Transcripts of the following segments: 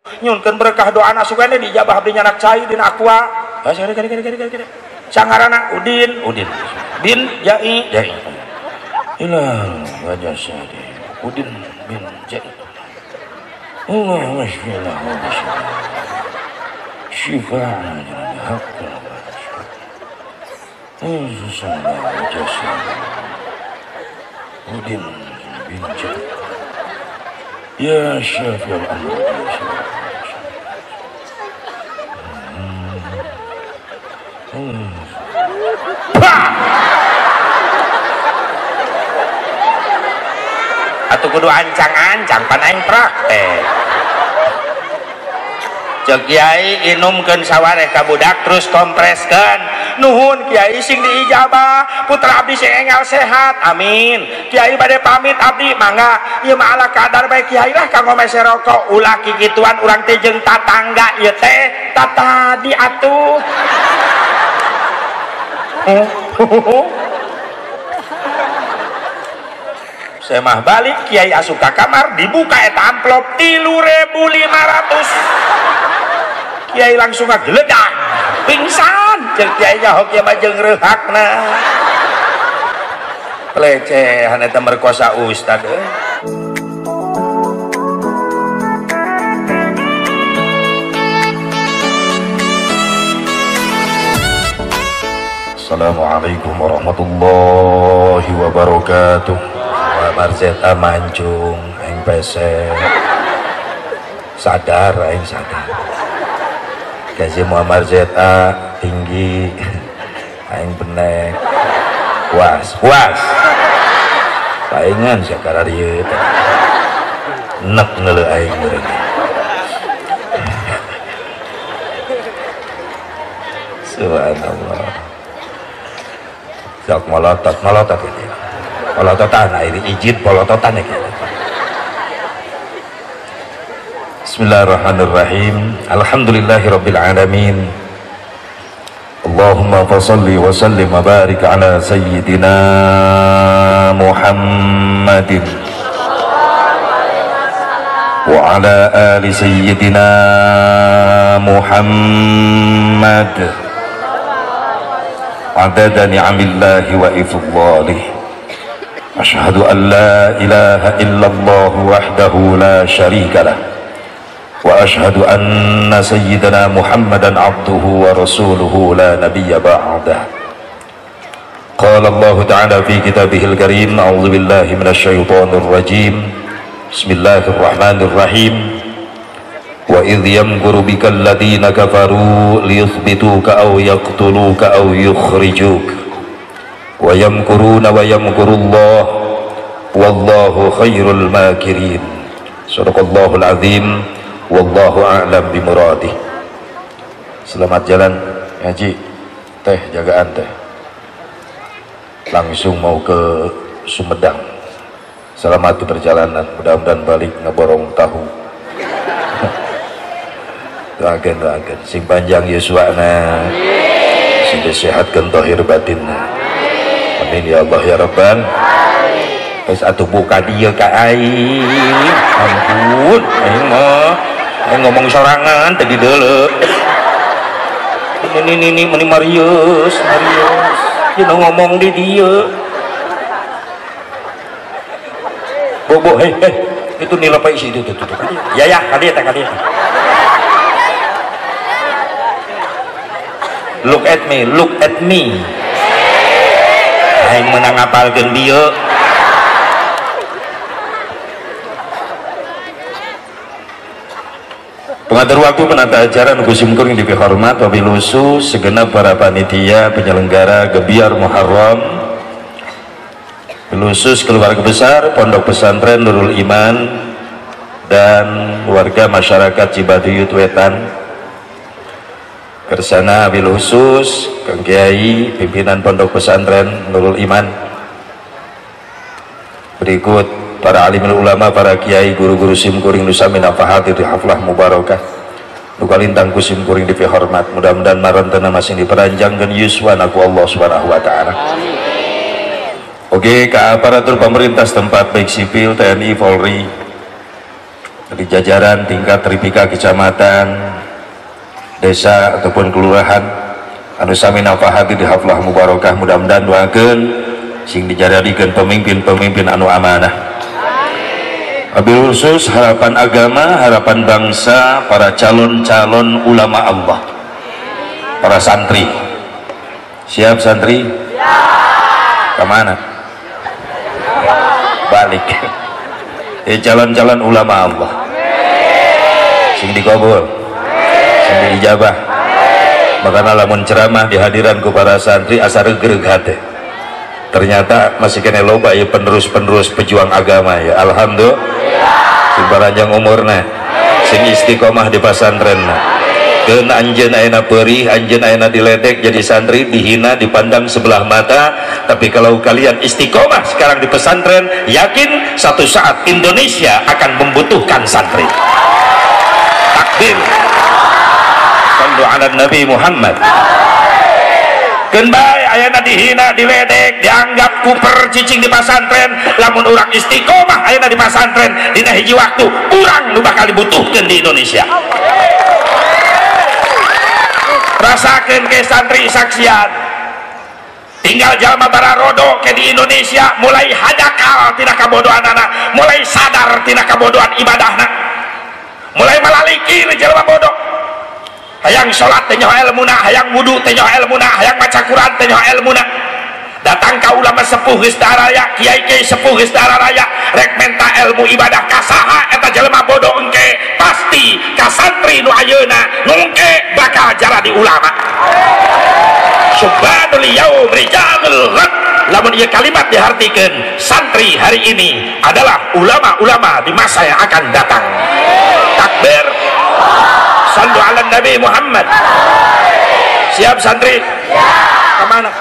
nyunkeun berkah doa nasukane dijabah abdi nyanak cai dina aqua. Sangarana Udin bin Jai ilal wajah syadi Udin bin Jai Allahumma shfilah wa bishfah syifa'an haqqan Allahumma wajah syadi Udin bin Jai ya syafi'al amr atuh kudu ancang-ancang pan aing praktek cek kiai inumkeun sawareh ka budak terus kompreskeun nuhun kiai sing diijabah putra abdi sing enggal sehat amin kiai bade pamit abdi mangga ieu mah ala kadar bae kiai lah kanggo mese rokok ulah kikituan urang teh jeung tatangga ieu teh tatadi atuh saya mah balik kiai asup ka kamar dibuka eta amplop 3.500 kiai langsung ngageledak pingsan jeung kiai nya hoki mah jeung reuhakna pelecehan eta merkosa ustad Assalamualaikum warahmatullahi wabarakatuh. Marzeta mancung aing pesek sadar aing sadar gaji Muhammad Zeta tinggi aing benek puas paingan sakara dieu nek ngeuleuh aing meureun subhanallah sok molotot gitu polototan ini izin polototan ya gitu. Bismillahirrahmanirrahim. Alhamdulillahirabbil alamin. Allahumma shalli wa sallim wa barik ala sayyidina Muhammadin wa ala ali sayyidina Muhammad adada ni'amillahi wa ifdalihi. Asyhadu an la ilaha illallah wahdahu la syarika lah wa asyhadu anna sayyidana Muhammadan abduhu wa rasuluhu la nabiyya ba'dah. Qala Allah ta'ala fi kitabihil karim a'udzu billahi minasy syaithanir rajim. Bismillahirrahmanirrahim. Wa idh yamkuru bikal ladzina kafaru liyuthbituka aw yaqtuluka aw yukhrijuka wa yamkuruna wa yamkurullah wallahu khairul makirin. Shadaqallahul azim wallahu a'lam bimuradih. Selamat jalan ngaji teh jagaan teh langsung mau ke Sumedang. Selamat di perjalanan, mudah-mudahan balik ngeborong tahu. doakan sing panjang yuswana sing disehatkeun zahir batinna. Amin ya Allah ya Rabbal. Geus atuh buka dieu ka aing. Ampun, aing mah aing ngomong sorangan tadi deuleu. Ini meni Marius. Kita ngomong di dieu. Bobo itu nilai apa isi itu. Ya, kali eta. Look at me. Aing menang ngapalkeun dieu. Pengatur waktu penata acara nu kusim kuring dipihormat wabil khusus segenap para panitia penyelenggara Gebiar Muharram, khusus keluarga besar Pondok Pesantren Nurul Iman dan warga masyarakat Cibaduyut Wetan. Kersana wabil khusus Kang Kiai pimpinan Pondok Pesantren Nurul Iman. Berikut para alimul ulama, para kiai, guru-guru simkuring nusami nafahatir di haflah mubarakah nukalintang kusim kuring dipihormat, mudah-mudahan marantana masih diperanjangkan yuswana ku Allah subhanahu wa ta'ala. Oke, ke aparatur pemerintah setempat baik sipil, TNI, Polri, dari jajaran tingkat tripika kecamatan, desa ataupun kelurahan anu sami nafahati di haflah mubarakah, mudah-mudahan doakeun sing dijadikan pemimpin-pemimpin anu amanah. Wabil khusus harapan agama, harapan bangsa, para calon-calon ulama Allah, para santri. Siap santri? Kemana? Balik. Calon-calon ulama Allah sing dikabul, sing diijabah. Makanya lamun ceramah dihadiran ku para santri asa regreg hate. Ternyata masih kena loba ya penerus-penerus pejuang agama ya. Alhamdulillah. Sing panjang umurna, sing istiqomah di pesantrenna. Keun anjeun ayeuna peurih, anjeun ayeuna diledek jadi santri, dihina, dipandang sebelah mata. Tapi kalau kalian istiqomah sekarang di pesantren, yakin satu saat Indonesia akan membutuhkan santri. Takbir. Sallu ala Nabi Muhammad. Kenbai ayana dihina, diledek, dianggap kuper cicing di pesantren. Lamun urang istiqomah ayana di pesantren, dina hiji waktu urang nu bakal dibutuhkeun di Indonesia. Rasakeun ke santri saksian. Tinggal jalma bararodo ke di Indonesia mulai hadakal tina kabodohanana, mulai sadar tina kabodohan ibadahna, mulai malalikir jalma bodoh. Hayang sholat teh nyaho ilmuna, hayang wudu teh nyaho ilmuna, hayang maca Quran teh nyaho ilmuna. Datang ka ulama sepuh geus daraya, kiai-kiai sepuh geus daraya, rek menta ilmu ibadah ka saha eta jelema bodoh engke, pasti ka santri nu ayeuna nu engke bakal jaladi ulama. Subhanul yaum rijalul ghad. Lamun ieu kalimat dihartikeun, santri hari ini adalah ulama-ulama di masa yang akan datang. Takbir. Sallu ala Nabi Muhammad. Siap santri? Kemana?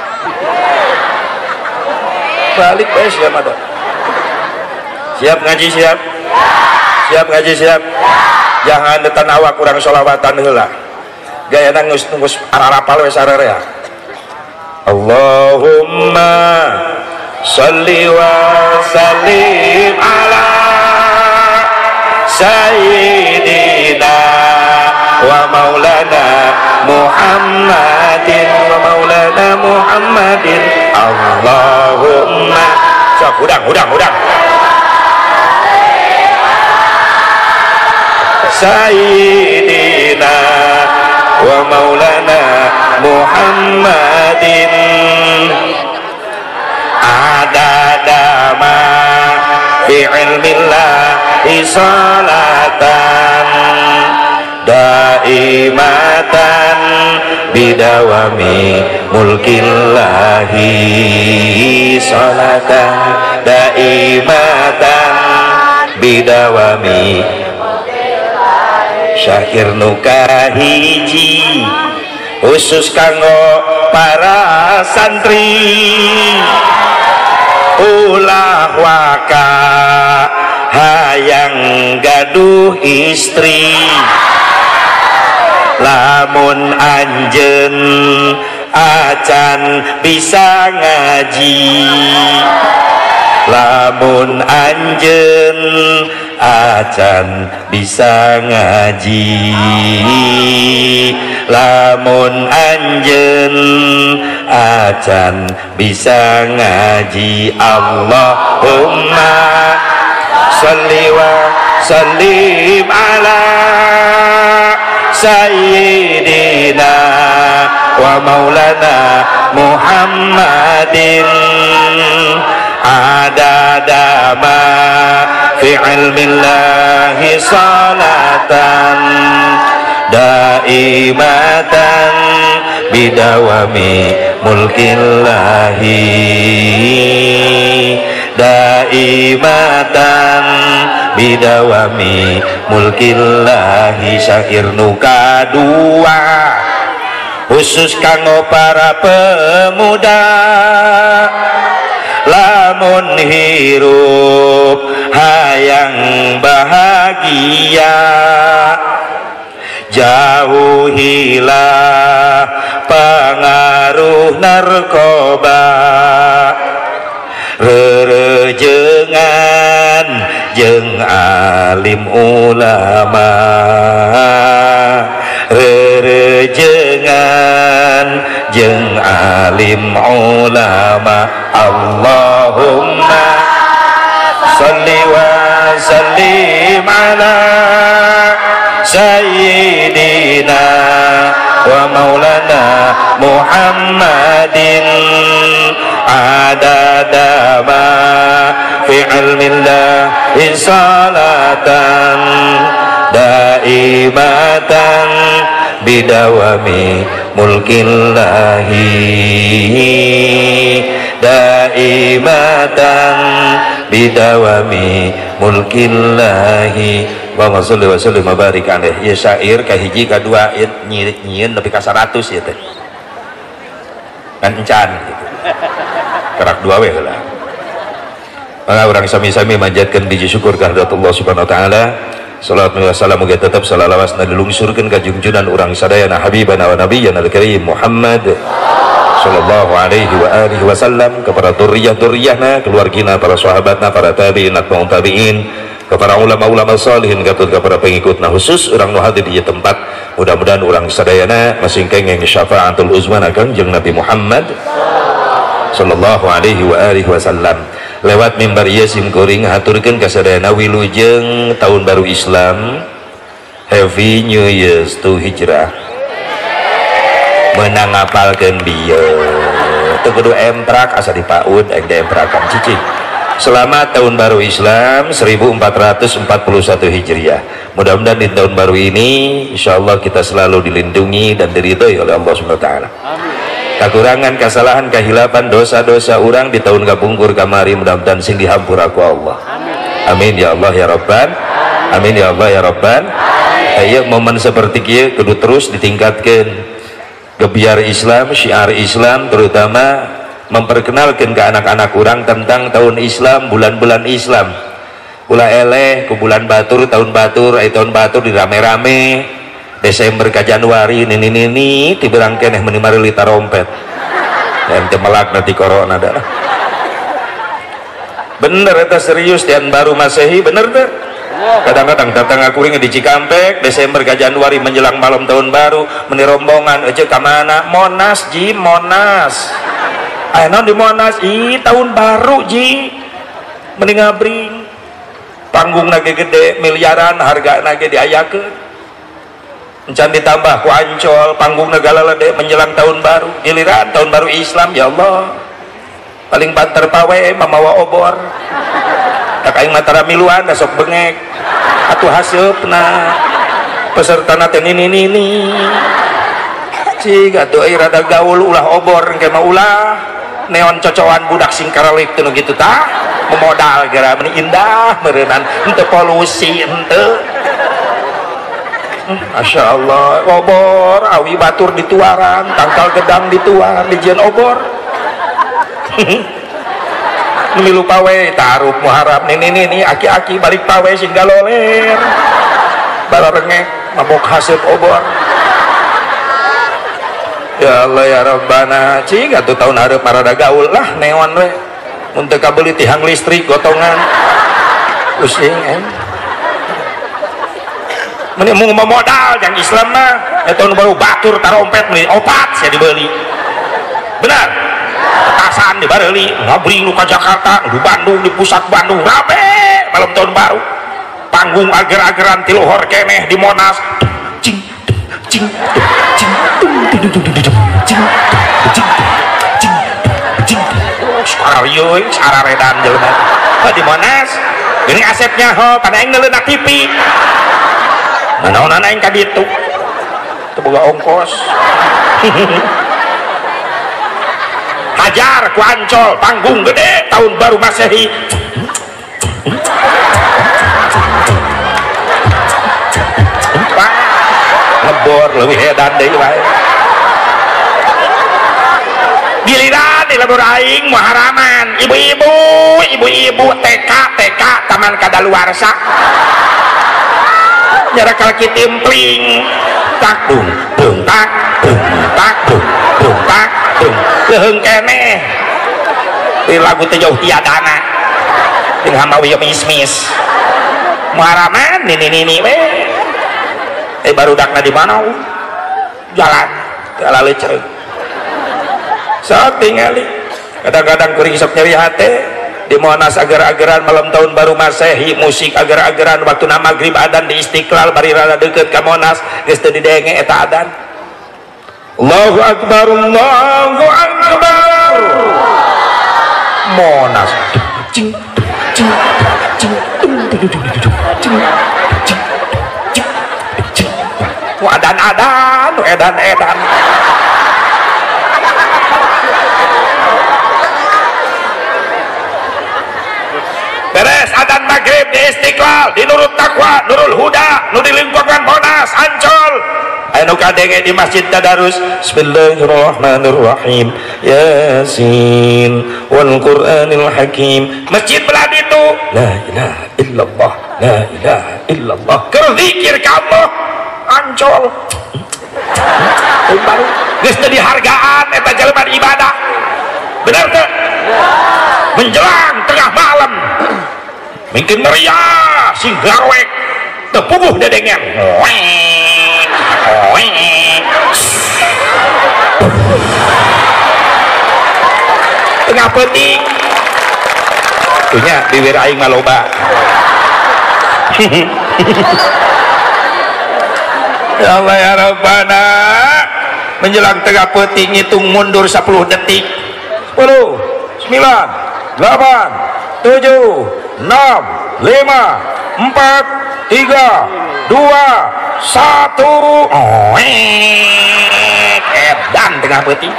Balik bae siap ada. Siap ngaji siap? Siap ngaji siap? Jangan detan awak kurang sholawatan heula. Gayana geus ararapal we sararea. Allahumma sholli wa sallim ala sayyidina wa maulana Muhammadin wa maulana Muhammadin. Allahumma sok hudang sayyidina wa maulana Muhammadin adadama fi ilmillahi salatan daimatan bidawami mulkillahi salatan daimatan bidawami syakir nuka hiji khusus kanggo para santri ulah waka hayang gaduh istri. Lamun anjeun acan bisa ngaji, lamun anjeun acan bisa ngaji, lamun anjeun acan bisa ngaji. Allahumma sholli wa sallim ala sayyidina wa maulana Muhammadin adadama fi ilmillahi salatan daimatan bidawami mulkillahi daimatan bidawami mulkillahi. Syair nuka dua khusus kanggo para pemuda lamun hirup hayang bahagia jauhilah pengaruh narkoba rerejengan jeung alim ulama rerejengan jeung alim ulama. Allahumma sholli wa sallim ala sayyidina wa maulana Muhammadin adada ma fi ilmillahi salatan daimatan bidawami mulkillahi daimatan bidawami mulkillahi. Allahumma sholli wa sallim wa barik alaih. Ya syair kahiji kadua nyieun nepi ka 100 ieu teh. Kan encan gitu. Kerak dua we heula. Maka urang sami-sami manjatkeun puji syukur ka Allah Subhanahu wa taala. Salawat wa salam muga tetep salawasna dilungsurkeun ka junjunan urang sadayana habibana wa nabiyyana al-karim Muhammad sallallahu alaihi wa alihi wasallam, kepada dzurriyyah-dzurriyyahna, keluargina, para sahabatna, para tabi'in, atba'ut tabi'in, kepada ulama-ulama salihin, kepada pengikutna, khusus urang nu hadir di tempat. Mudah-mudahan urang sadayana masing kenging syafaatul uzma Kangjeng Nabi Muhammad sallallahu alaihi wa alihi wasallam. Lewat mimbar ieu simkuring haturkeun ka sadayana wilujeng tahun baru Islam, Happy New Year to Hijrah. Menang ngapalkeun bieu teu kudu emprak asa dipaud aing diemprakan cicing. Selamat tahun baru Islam 1441 Hijriah. Mudah-mudahan di tahun baru ini insyaallah kita selalu dilindungi dan diridhoi oleh Allah Subhanahu wa taala. Kekurangan, kesalahan, kehilapan, dosa-dosa orang di tahun kapungkur kamari mudah-mudahan sing dihampura ku Allah. Amin ya Allah ya Rabban. Amin ya Allah ya Rabban. Aya momen seperti kieu kudu terus ditingkatkeun. Gebiar Islam, syiar Islam, terutama memperkenalkan ke anak-anak orang tentang tahun Islam, bulan-bulan Islam. Ulah eleh ku bulan batur, tahun batur, tahun batur di rame-rame. Desember ke Januari nini tiberang keneh meuni marili tarompet. Dan temelak nanti corona dah. Bener eta serius tian baru Masehi bener teh. Kadang-kadang datang aku ring di Cikampek Desember ke Januari menjelang malam tahun baru meni rombongan aja ke mana? Monas ji, Monas. Ayeuna di Monas tahun baru ji. Meni ngabring. Panggung nage gede miliaran harga nage diayakeun. Encan ditambah ku Ancol panggung negala lede menjelang tahun baru giliran tahun baru Islam ya Allah paling banter pawe mamawa obor tak aing matara miluan da sok bengek atuh haseupna pesertana teh nini cing atuh ai rada gaul ulah obor engke mah ulah neon cocokan budak sing karalik teh kitu tah memodal gara meni indah meureunnan henteu polusi henteu. Masya Allah, obor, awi batur dituaran, tangkal gedang dituar, dijian obor. Milu pawe, taruh muharap, ini, aki-aki balik pawe, sehingga loler. Bala rengek, mabok hasil obor. Ya Allah ya Rabbana, cing, atuh tahun hareup marada gaul lah, neon we. Untuk kabeli tihang listrik, gotongan. Pusing, meni mau modal yang Islam mah tahun baru batur tarompet meni opat saya dibeli benar petasan dibeli ngabring lu ke Jakarta di Bandung di pusat Bandung rame malam tahun baru panggung ager-ageran ti lohor keneh di Monas cing cing cing cing cing suara rieuh suara redan jelema di Monas geuning asepnya ho pada aing neuleuna TV nanaonan aing ka ditu teu boga ongkos hajar ku Ancol panggung gede tahun baru Masehi lebor leuwih edan deui wae giliran di lebur aing muharaman ibu-ibu TK taman kadaluarsa nyara kaki timpling tak dung tak leheung keneh di lagu teh jauh tiadana jeung hamawi mismis Muharaman nini barudakna di mana jalan ala leceh saat tingali kadang-kadang kuring sok nyeri hati di Monas agar-agaran malam tahun baru Masehi musik agar-agaran waktu nama maghrib adan di Istiqlal bari rada deket ke Monas geus teu didenge eta adan Allahu Akbar Allahu Akbar Monas cing cing cing edan beres adan maghrib di Istiqlal di Nurul Taqwa Nurul Huda nu di lingkungan Monas Ancol anu kadenge di Masjid Tadarus Bismillahirrahmanirrahim Yasin wal Qur'anil Hakim masjid belah itu la ilaha illallah la ilaha illallah keur zikir ka Allah Ancol baru geus teu dihargaan eta jalma ibadah bener teu menjelang tengah malam mungkin meriah sing garwek teu puguh dedengan tengah peuting tuhnya bibir aing mah loba ya Allah ya Rabbana menjelang tengah peuting hitung mundur 10 detik 10 9 8 7 6 5 4 3 2 1 edan tengah peuting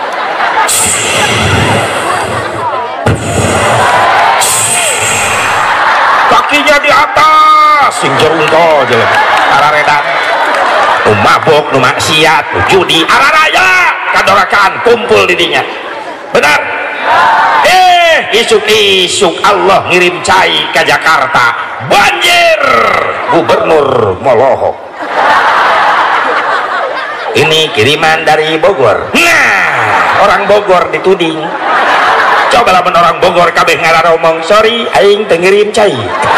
kakinya di atas sing jerungko aja araredan nu mabok nu maksiat nu judi araraya kadorakan kumpul di dinya benar isuk-isuk Allah ngirim cai ke Jakarta banjir gubernur molohok ini kiriman dari Bogor nah orang Bogor dituding coba lamun orang Bogor kabeh ngararomong sorry aing teu ngirim cai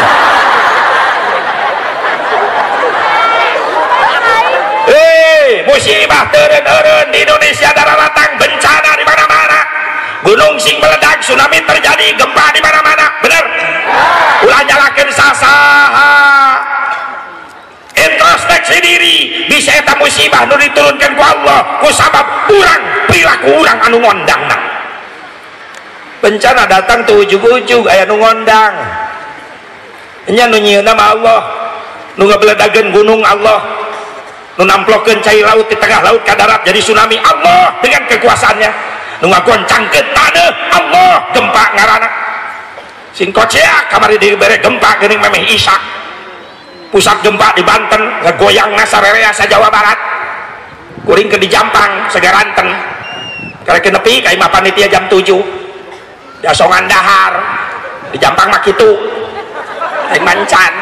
musibah teureun-eureun di Indonesia daratan bencana di mana-mana gunung sing meledak tsunami terjadi gempa di mana-mana bener ulah nyalakeun sasaha introspeksi diri bisa eta musibah nu diturunkeun ku Allah ku sabab urang perilaku urang anu ngondangna bencana datang tuh ujug-ujug aya nu ngondang nya nu nyieun nama Allah nu ngabeledageun gunung Allah nu namplokeun cai laut di tengah laut ka darat jadi tsunami Allah dengan kekuasaannya nu ngagoncangkeun taneuh Allah gempa ngaranna sing kocea kamari dibere gempa geuning memeh Isak pusat gempa di Banten ngagoyang sarerea sa Jawa Barat kuring ke di Jampang Segaranten karek nepi ka imah panitia jam 7 di asongan dahar di Jampang mah kitu aing mancan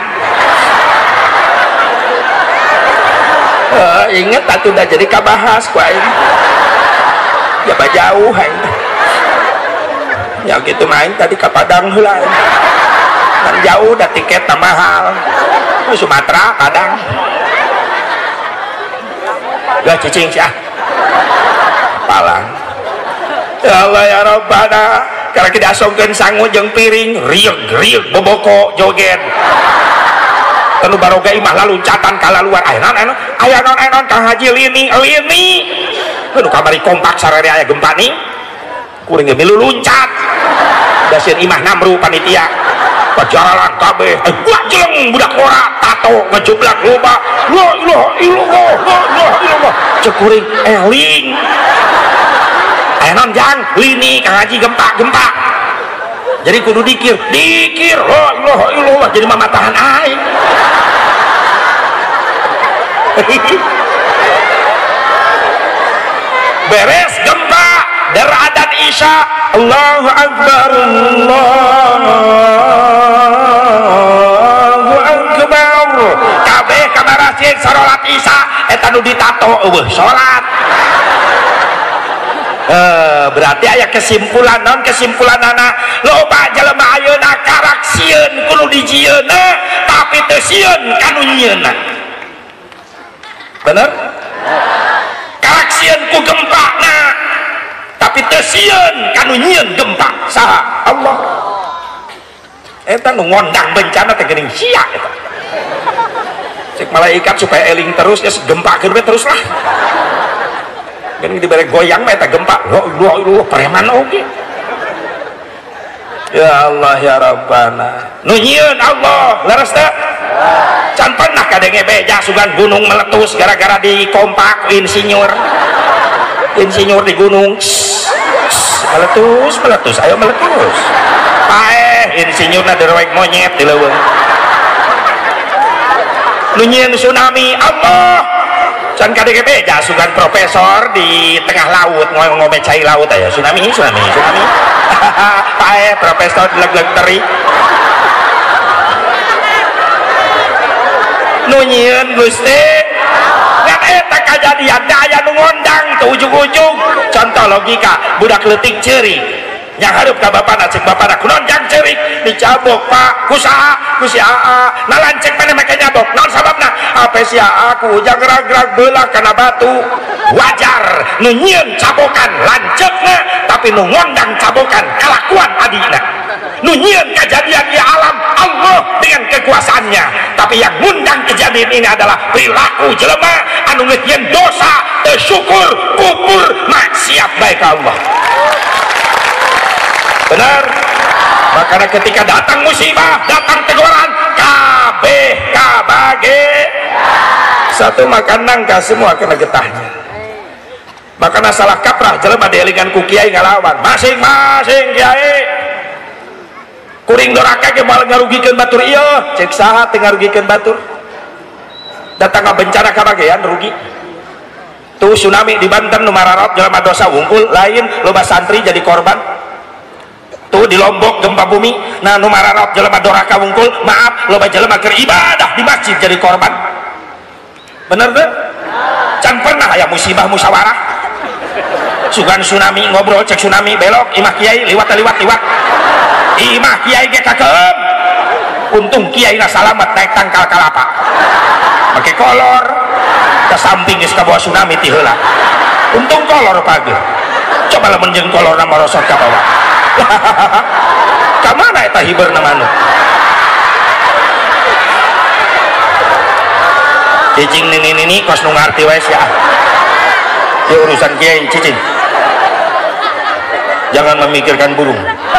inget atuh da jadi kabahas ku aing jaba jauh aing ya gitu main tadi ke Padang heula kan jauh da tiket mahal Sumatera Padang gak cicing sih palang ya Allah ya Rabbana karena kita asongkeun sangu jeung piring rieg boboko joget anu baroga imah laluncatan kalaluar aya non Kang Haji lini anu kamari kompak sarere aya gempa nih kuring ge milu luncat dasieun imah namru panitia pajaralan kabeh gua jeleng budak ora tato ngejublak loba la ilaha illallah cek kuring eling aya non jang lini Kang Haji gempa jadi kudu dikir la ilaha illallah jadi mamatahan aing beres gempa deradan isya Allahu Akbar Allahu Akbar kabeh ka masjid salat isya eta nu ditato eueuh salat Berarti aya kesimpulan non kesimpulan anak loba jelema ayeuna karaksieun kudu dijieuna tapi teu sieun kanu nyieunna bener karaksieun ku gempana tapi teu sieun kanu nyieun gempa saha Allah eta nu ngondang bencana teh geuning sia eta cek malaikat supaya eling terus ya gempakeun we terus lah kan dibere goyang mah eta gempa lu preman oge ya Allah ya Rabbana nu nyieun Allah leres teh can pernah kadenge beja sugan gunung meletus gara-gara dikompak insinyur di gunung meletus ayo meletus paeh insinyurna derwek monyet di leuweung nu nyieun tsunami Allah can kadege beja sugan profesor di tengah laut ngome cai laut aya tsunami paeh profesor leg-leg teri nu nyieun Gusti ngan eta kajadian aya nu ngondang teu ujug-ujug contoh logika budak leutik ceurik yang hareup ka bapana cek bapana kunaon jang ceurik dicabok Pak ku saha ku si AA nalancek mana make nyabok naon sababna ape si AA ku ujang gerag-gerag beulah kana batu wajar nu nyieun cabokan lanceukna tapi nu ngondang cabokan kalakuan adina nu nyieun kejadian di alam Allah dengan kekuasaannya tapi yang ngundang kejadian ini adalah perilaku jelema anu ngeukeun dosa teu syukur kufur maksiat bae ka Allah benar makanya ketika datang musibah datang teguran kabeh kabage satu makan nangka semua kena getahnya makanya salah kaprah jelema dielingan ku kiai ngalawan masing-masing kiai kuring doraka ge moal ngarugikeun batur ieu cek saha teu ngarugikeun batur datang ka bencana kabagean rugi tuh tsunami di Banten nu mararot jelema dosa wungkul lain loba santri jadi korban tuh di Lombok gempa bumi nah nu mararot jelema doraka wungkul maaf loba jelema keur ibadah di masjid jadi korban bener teu can pernah aya musibah musyawarah sugan tsunami ngobrol cek tsunami belok imah kiai liwat imah kiai ge kakeum untung kiai na salamet naik tangkal kalapa make kolor ke samping geus ka bawah tsunami ti heula untung kolor page coba lamun jeung kolor na merosot ka bawah ka mana eta hibeurna manuk cicing nini kos nu ngarti wae sia ieu urusan kiai cicing jangan memikirkan burung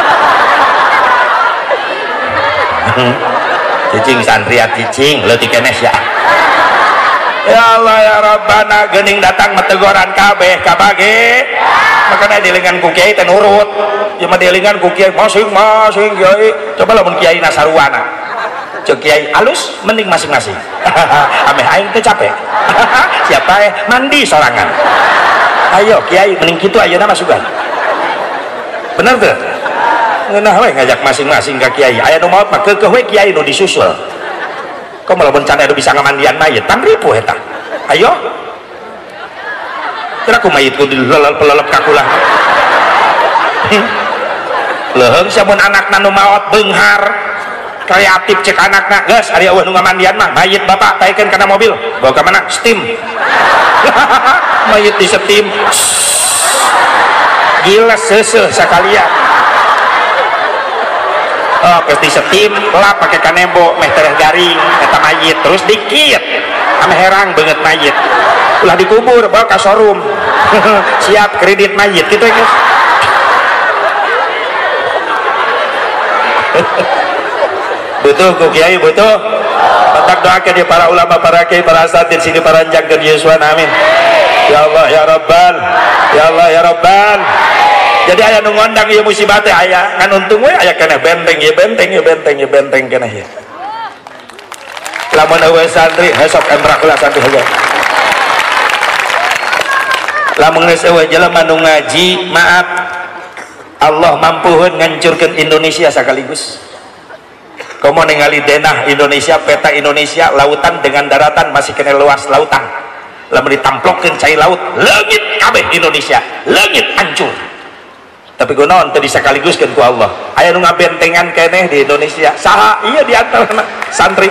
cicing santriat cicing leutik keneh ya ya Allah ya Rabbana geuning datang mategoran kabeh kabage makanya dielingan ku kiai teh nurut ieu mah dielingan ku kiai masing-masing kiai coba lamun kiai nasaruana cek kiai alus mending masing-masing ameh aing teh capek siapa mandi sorangan ayo kiai mending kitu ayeuna mah sugan bener teu ngeunah we ngajak masing-masing ka kiai aya nu maot mah keukeuh we kiai nu disusul kok malah bencana anu bisa ngamandian mayit tan ribu eta ayo kira ku mayit ku dilelep kakulah leuheung samun anakna nu maot beunghar kreatif cek anakna geus ari eueuh nu ngamandian mah mayit bapak taikeun kana mobil bawa ka mana steam mayit di steam gila seuseuh sakalian oh pasti steam lap pakai kanebo meh tereh garing eta mayit terus dikit ame herang banget mayit ulah dikubur bawa ke showroom siap kredit mayit gitu ya butuh ku kiai butuh tetap doakan ya para ulama para kiai para asatid sini para jangkeun Yesuan amin ya Allah ya Rabbal ya Allah ya Rabbal jadi aya nu ngondang ieu musibah teh aya ngan untung we aya keneh benteng keneh ya lamun eueuh santri hesok embrak heula santri heula lamun geus eueuh jelema nu ngaji maaf Allah mampuheun ngancurkeun Indonesia sakaligus komo ningali denah Indonesia peta Indonesia lautan dengan daratan masih kena luas lautan lamun ditamplokeun cai laut leungit kabeh Indonesia, leungit hancur. Tapi kunaon teu disakaliguskeun ku Allah, aya nu ngabentengan keneh di Indonesia. Saha? Iya di antarana santri.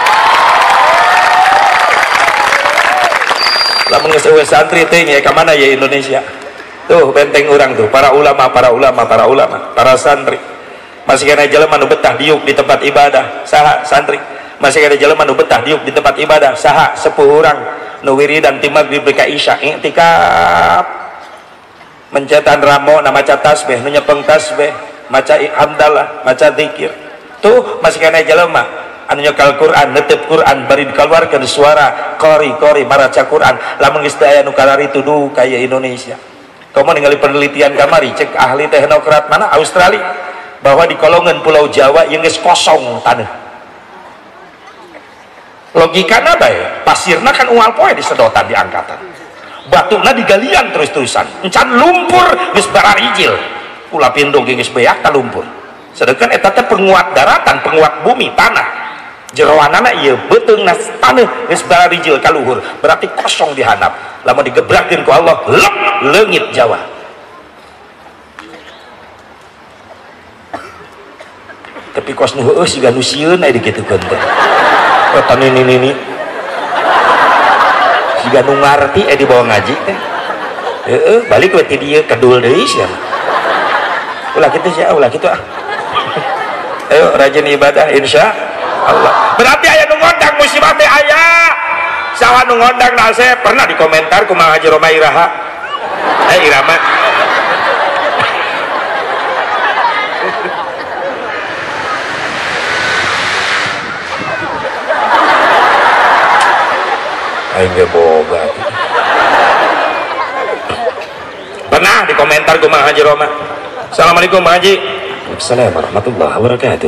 Lamun geus eueuh santri teh nya ka mana ya Indonesia? Tuh benteng orang tuh, para ulama, para santri. Masih kena jelema nu betah diuk di tempat ibadah, saha santri. Masih kena jelema nu betah diuk di tempat ibadah, saha sepuh urang nu wiridan ti maghrib ka isya iktikaf. Mencetan ramo na maca tasbih, nu nyepeng tasbih, maca hamdalah, maca zikir. Tuh masih kena jelema anu nyekal Quran, netep Quran bari dikeluarkeun suara qori maraca Quran. Lamun geus teu aya nu kalaritu duh kaya Indonesia. Kamu ningali penelitian kamari cek ahli teknokrat mana Australia bahwa di kolongan Pulau Jawa yang geus kosong tanah. Logikana bae, pasirna kan unggal poe disedotan di angkatan. Batuna digalian terus-terusan. Encan lumpur geus bararijil. Ulah pindo geus beak ka lumpur. Sedangkan eta teh penguat daratan, penguat bumi, tanah. Jeroanana ieu beuteungna taneuh geus bararijil ka luhur, berarti kosong dihandap. Lamun digebrakeun ku Allah, lep leungit Jawa. Tapi kos nu heueuh siga nu sieun aya digitukeun teh. Eta nini siga nu ngarti aya di bawah ngaji teh. Heeh, balik we ti dieu kedul deui sia. Ulah kitu sia, ulah kitu ah. Ayo rajin ibadah insya Allah. Berarti aya nu ngondang musibah teh aya. Saha nu ngondang nase pernah dikomentar ku Mang Haji Roma Iraha. Irama. Aing ge boga. Pernah dikomentar ku Mang Haji Roma. Assalamualaikum Mang Haji. Waalaikumsalam warahmatullahi wabarakatuh.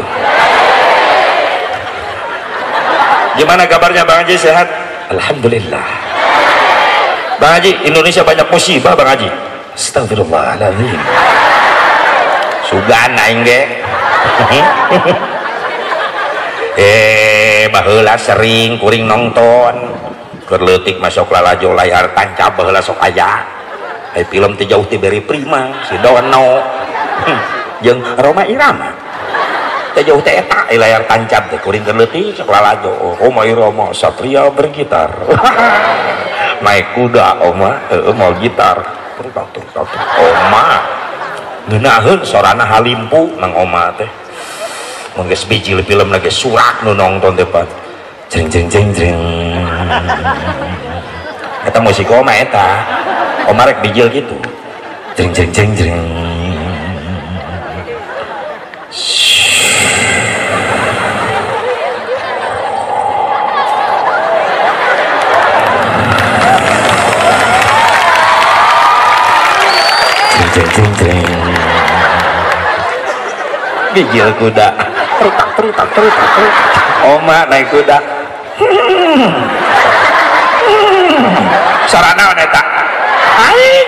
Gimana kabarnya Bang Haji, sehat? Alhamdulillah. Bang Haji, Indonesia banyak musibah Bang Haji. Astagfirullahaladzim. Sugan aing ge. Baheula sering kuring nonton. Keur leutik masuk lalajo layar tancap baheula sok aya. Film teh jauh ti beri prima, si Dono. Jeung Roma Irama. Teh jauh teh eta layar tancap teh kuring keur leutik sok lalajo. Roma Irama satria bergitar. Naik kuda oma, mau gitar. Oma. Ngeunaheun sorana halimpu nang oma teh. Mun geus biji film lagi surak nu nonton teh Pak. Jeng jeng jeng jeng. Eta musik oma eta. Oma rek bijil gitu. Jeng jeng jeng jeng. Jeng jeng jeng. Bijil kuda. Terutak. Oma naik kuda. Sarana eta. Aing.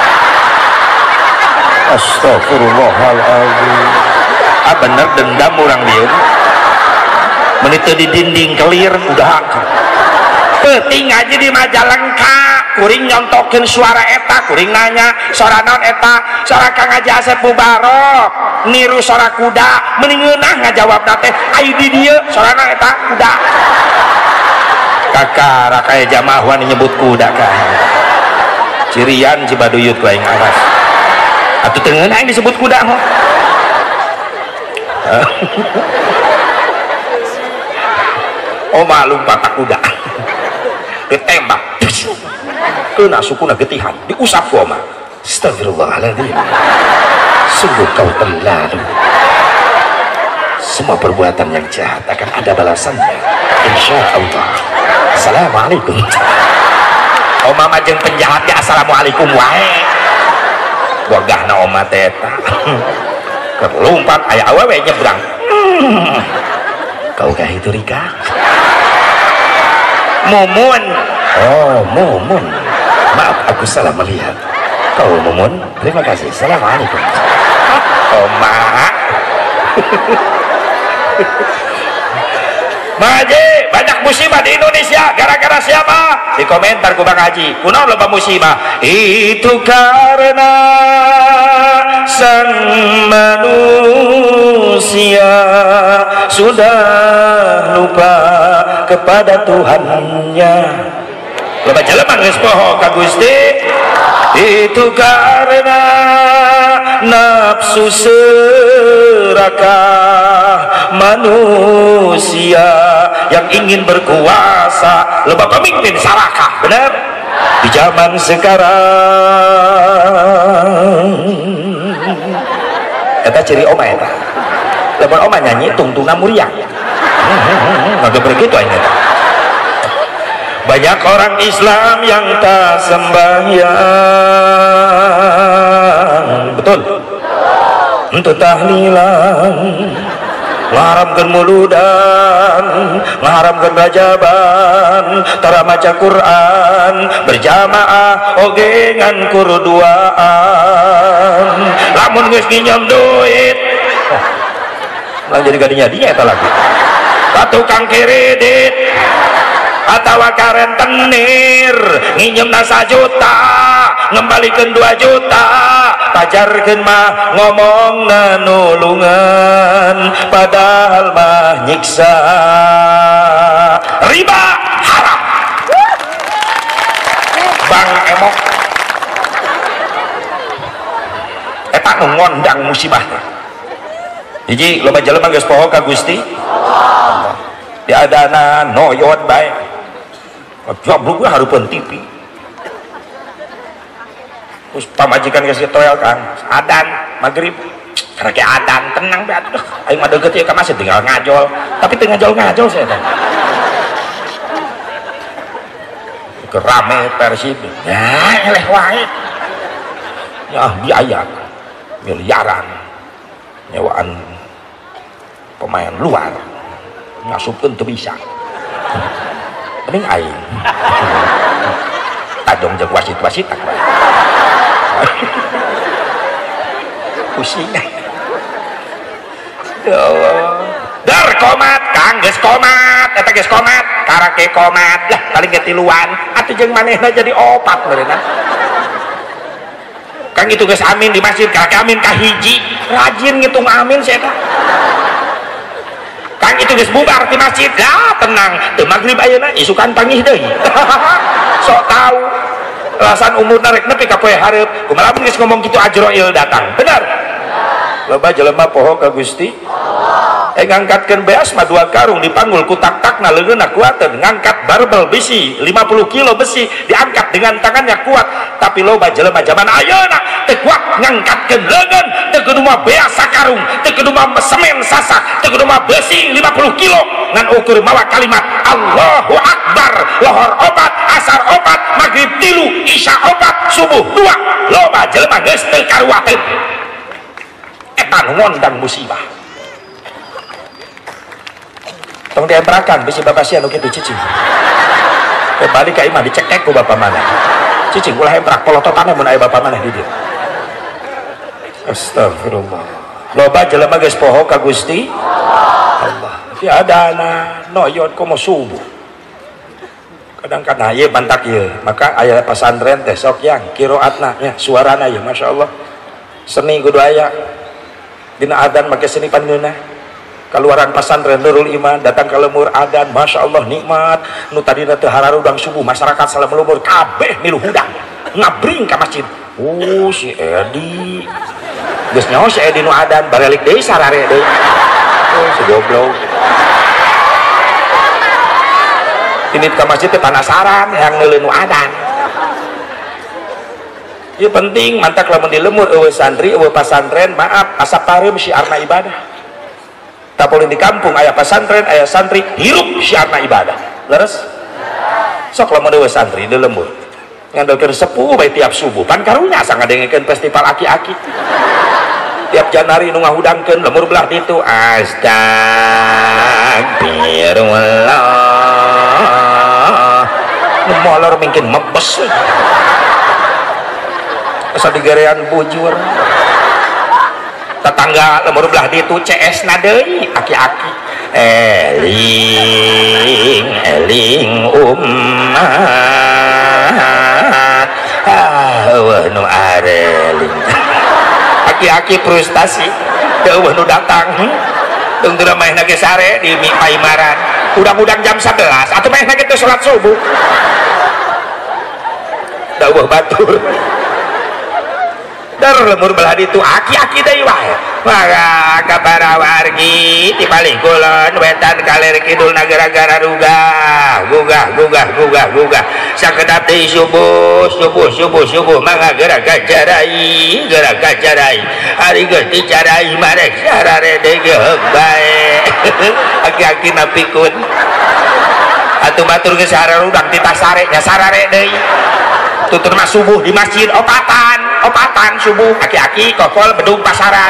Astagfirullahaladzim. Ah bener dendam orang dia. Menit di dinding kelir udah angkat. Penting aja di Majalengka. Kuring nyontokin suara eta, kuring nanya suara naon eta, suara Kang Haji Asep Mubarok niru suara kuda, mending ngeunah ngajawab teh ai di dieu suarana eta kuda. Kakak rakaya jamaah wani nyebut kuda kan cirian Cibaduyut ku aing aras atuh teu ngeunah aing disebut kuda mah. Oma lumpat kuda ditembak kena sukuna getihan diusap ku oma. Astagfirullahaladzim. Sungguh kau terlalu. Semua perbuatan yang jahat akan ada balasannya insya Allah. Assalamualaikum. Oma majeng penjahat ya assalamualaikum wae. Bogahna oma teta kerlumpat aya awewe nyebrang. Kau kah itu Rika? Mumun. Oh Mumun, maaf aku salah melihat. Kau Mumun, terima kasih. Assalamualaikum. Oma. Maji, banyak musibah di Indonesia gara-gara siapa? Di komentar ku Bang Haji, kunaon loba musibah? Itu karena sang manusia sudah lupa kepada Tuhannya. Loba jelema geus poho ka Gusti. Itu karena nafsu serakah manusia yang ingin berkuasa, loba pemimpin sarakah, benar? Di zaman sekarang eta ciri oma eta lamun oma nyanyi tungtungna muriang nggak begitu aja. Banyak orang Islam yang tak sembahyang, betul? Untuk tahlilan, ngaharamkeun muludan, ngaharamkeun rajaban, tara maca Quran, berjamaah oge ngan kurduaan. Lamun geus nginjem duit, lah jadi gadinya dia eta lagi. Ka tukang kredit atawa karen tenir nginjemna 1 juta ngembalikan 2 juta pajarkeun mah ngomongna nulungan padahal mah nyiksa riba haram. Bang emok eta nu ngondang musibah hiji loba jelema geus poho ka Gusti diadana noyot bae joblok gue harupun TV terus pamajikan kasih toel kan adan maghrib karena kayak adan tenang be atuh aing mah deukeut ieu ka masjid tinggal ngajol tapi teu ngajol saya teh kerame Persib ya eleh wae ya biaya miliaran nyewaan pemain luar ngasupkeun teu bisa mending aing tadong jeung wasit-wasit tak bae pusing ya Allah dar komat kang geus komat eta geus komat karake komat lah paling ge tiluan atuh jeung manehna jadi opat meureunna kang itu geus amin di masjid karake amin ka hiji rajin ngitung amin saya eta kang itu geus bubar di masjid lah tenang teu magrib ayeuna isukan pangih deui sok tahu alasan umurna rek nepi ka poe hareup kumaha mun geus ngomong kitu Ajroil datang bener loba jelema poho ka Gusti ngangkatkeun beas mah 2 karung dipanggul ku tak-takna leungeunna kuateun ngangkat barbel besi 50 kilo besi diangkat dengan tangannya kuat tapi loba jelema zaman ayeuna teu kuat ngangkatkeun leungeun teu kudu mah beas sakarung teu kudu mah semen sasak teu kudu mah besi 50 kilo ngan ukur mawa kalimat Allahu Akbar lohor obat asar obat maghrib 3 isya obat subuh 2 loba jelema geus teu karuateun eta ngondang musibah. Tong diemprakan bisi bapak sia nu kitu cicing kembali ka imah dicekek ku bapak mana cicing ulah emprak polototannya mun aya bapak mana di dieu astagfirullah loba jelema geus poho ka Gusti Allah tiadana noyot komo subuh kadang-kadang ieu bantak ieu maka aya pasantren teh sok yang kiroatna nya suarana ieu masyaallah seni kudu aya dina adzan make seni pandeuna keluaran pesantren Nurul Iman datang ke lemur adan Masya Allah nikmat nu tadina teu hararudang subuh masyarakat salemulumur kabeh milu hudang ngabring ka masjid si Edi geus nyaho si Edi nu adan barelik deui sarare deui si goblok tinit ka masjid teh panasaran yang neuleuh nu adan ieu penting mantak lamun di lemur eueuh santri eueuh pasantren maaf asap pareum syiarna ibadah tapulin di kampung aya pesantren aya santri hirup syiarna ibadah leres sok lamun eueuh santri di lembur ngandalkeun sepuh bae tiap subuh pan karunya asa ngadengekeun festival aki-aki tiap Janari nu ngahudangkeun lembur belah ditu astagfirullah nu molor mungkin mebes asa digerean bujur tetangga lemur belah di itu CS na deui aki-aki eling eling umat nu areling aki-aki frustasi eueuh nu datang teu main lagi sare di Paimaran udah-udah jam 11 atuh main lagi teh salat subuh dawuh batur dar lemur belah ditu aki-aki deui wae maka kabara wargi ti paling kulon wetan kaler kidul nagara-gara gugah sakedap deui subuh mangga geura gajarai ari geus dicarai marek sarare degeug bae aki-aki napikun atuh batur geus sararudang ti tasare nya sarare deui tutur mah subuh di masjid opatan subuh aki-aki kokol bedung pasaran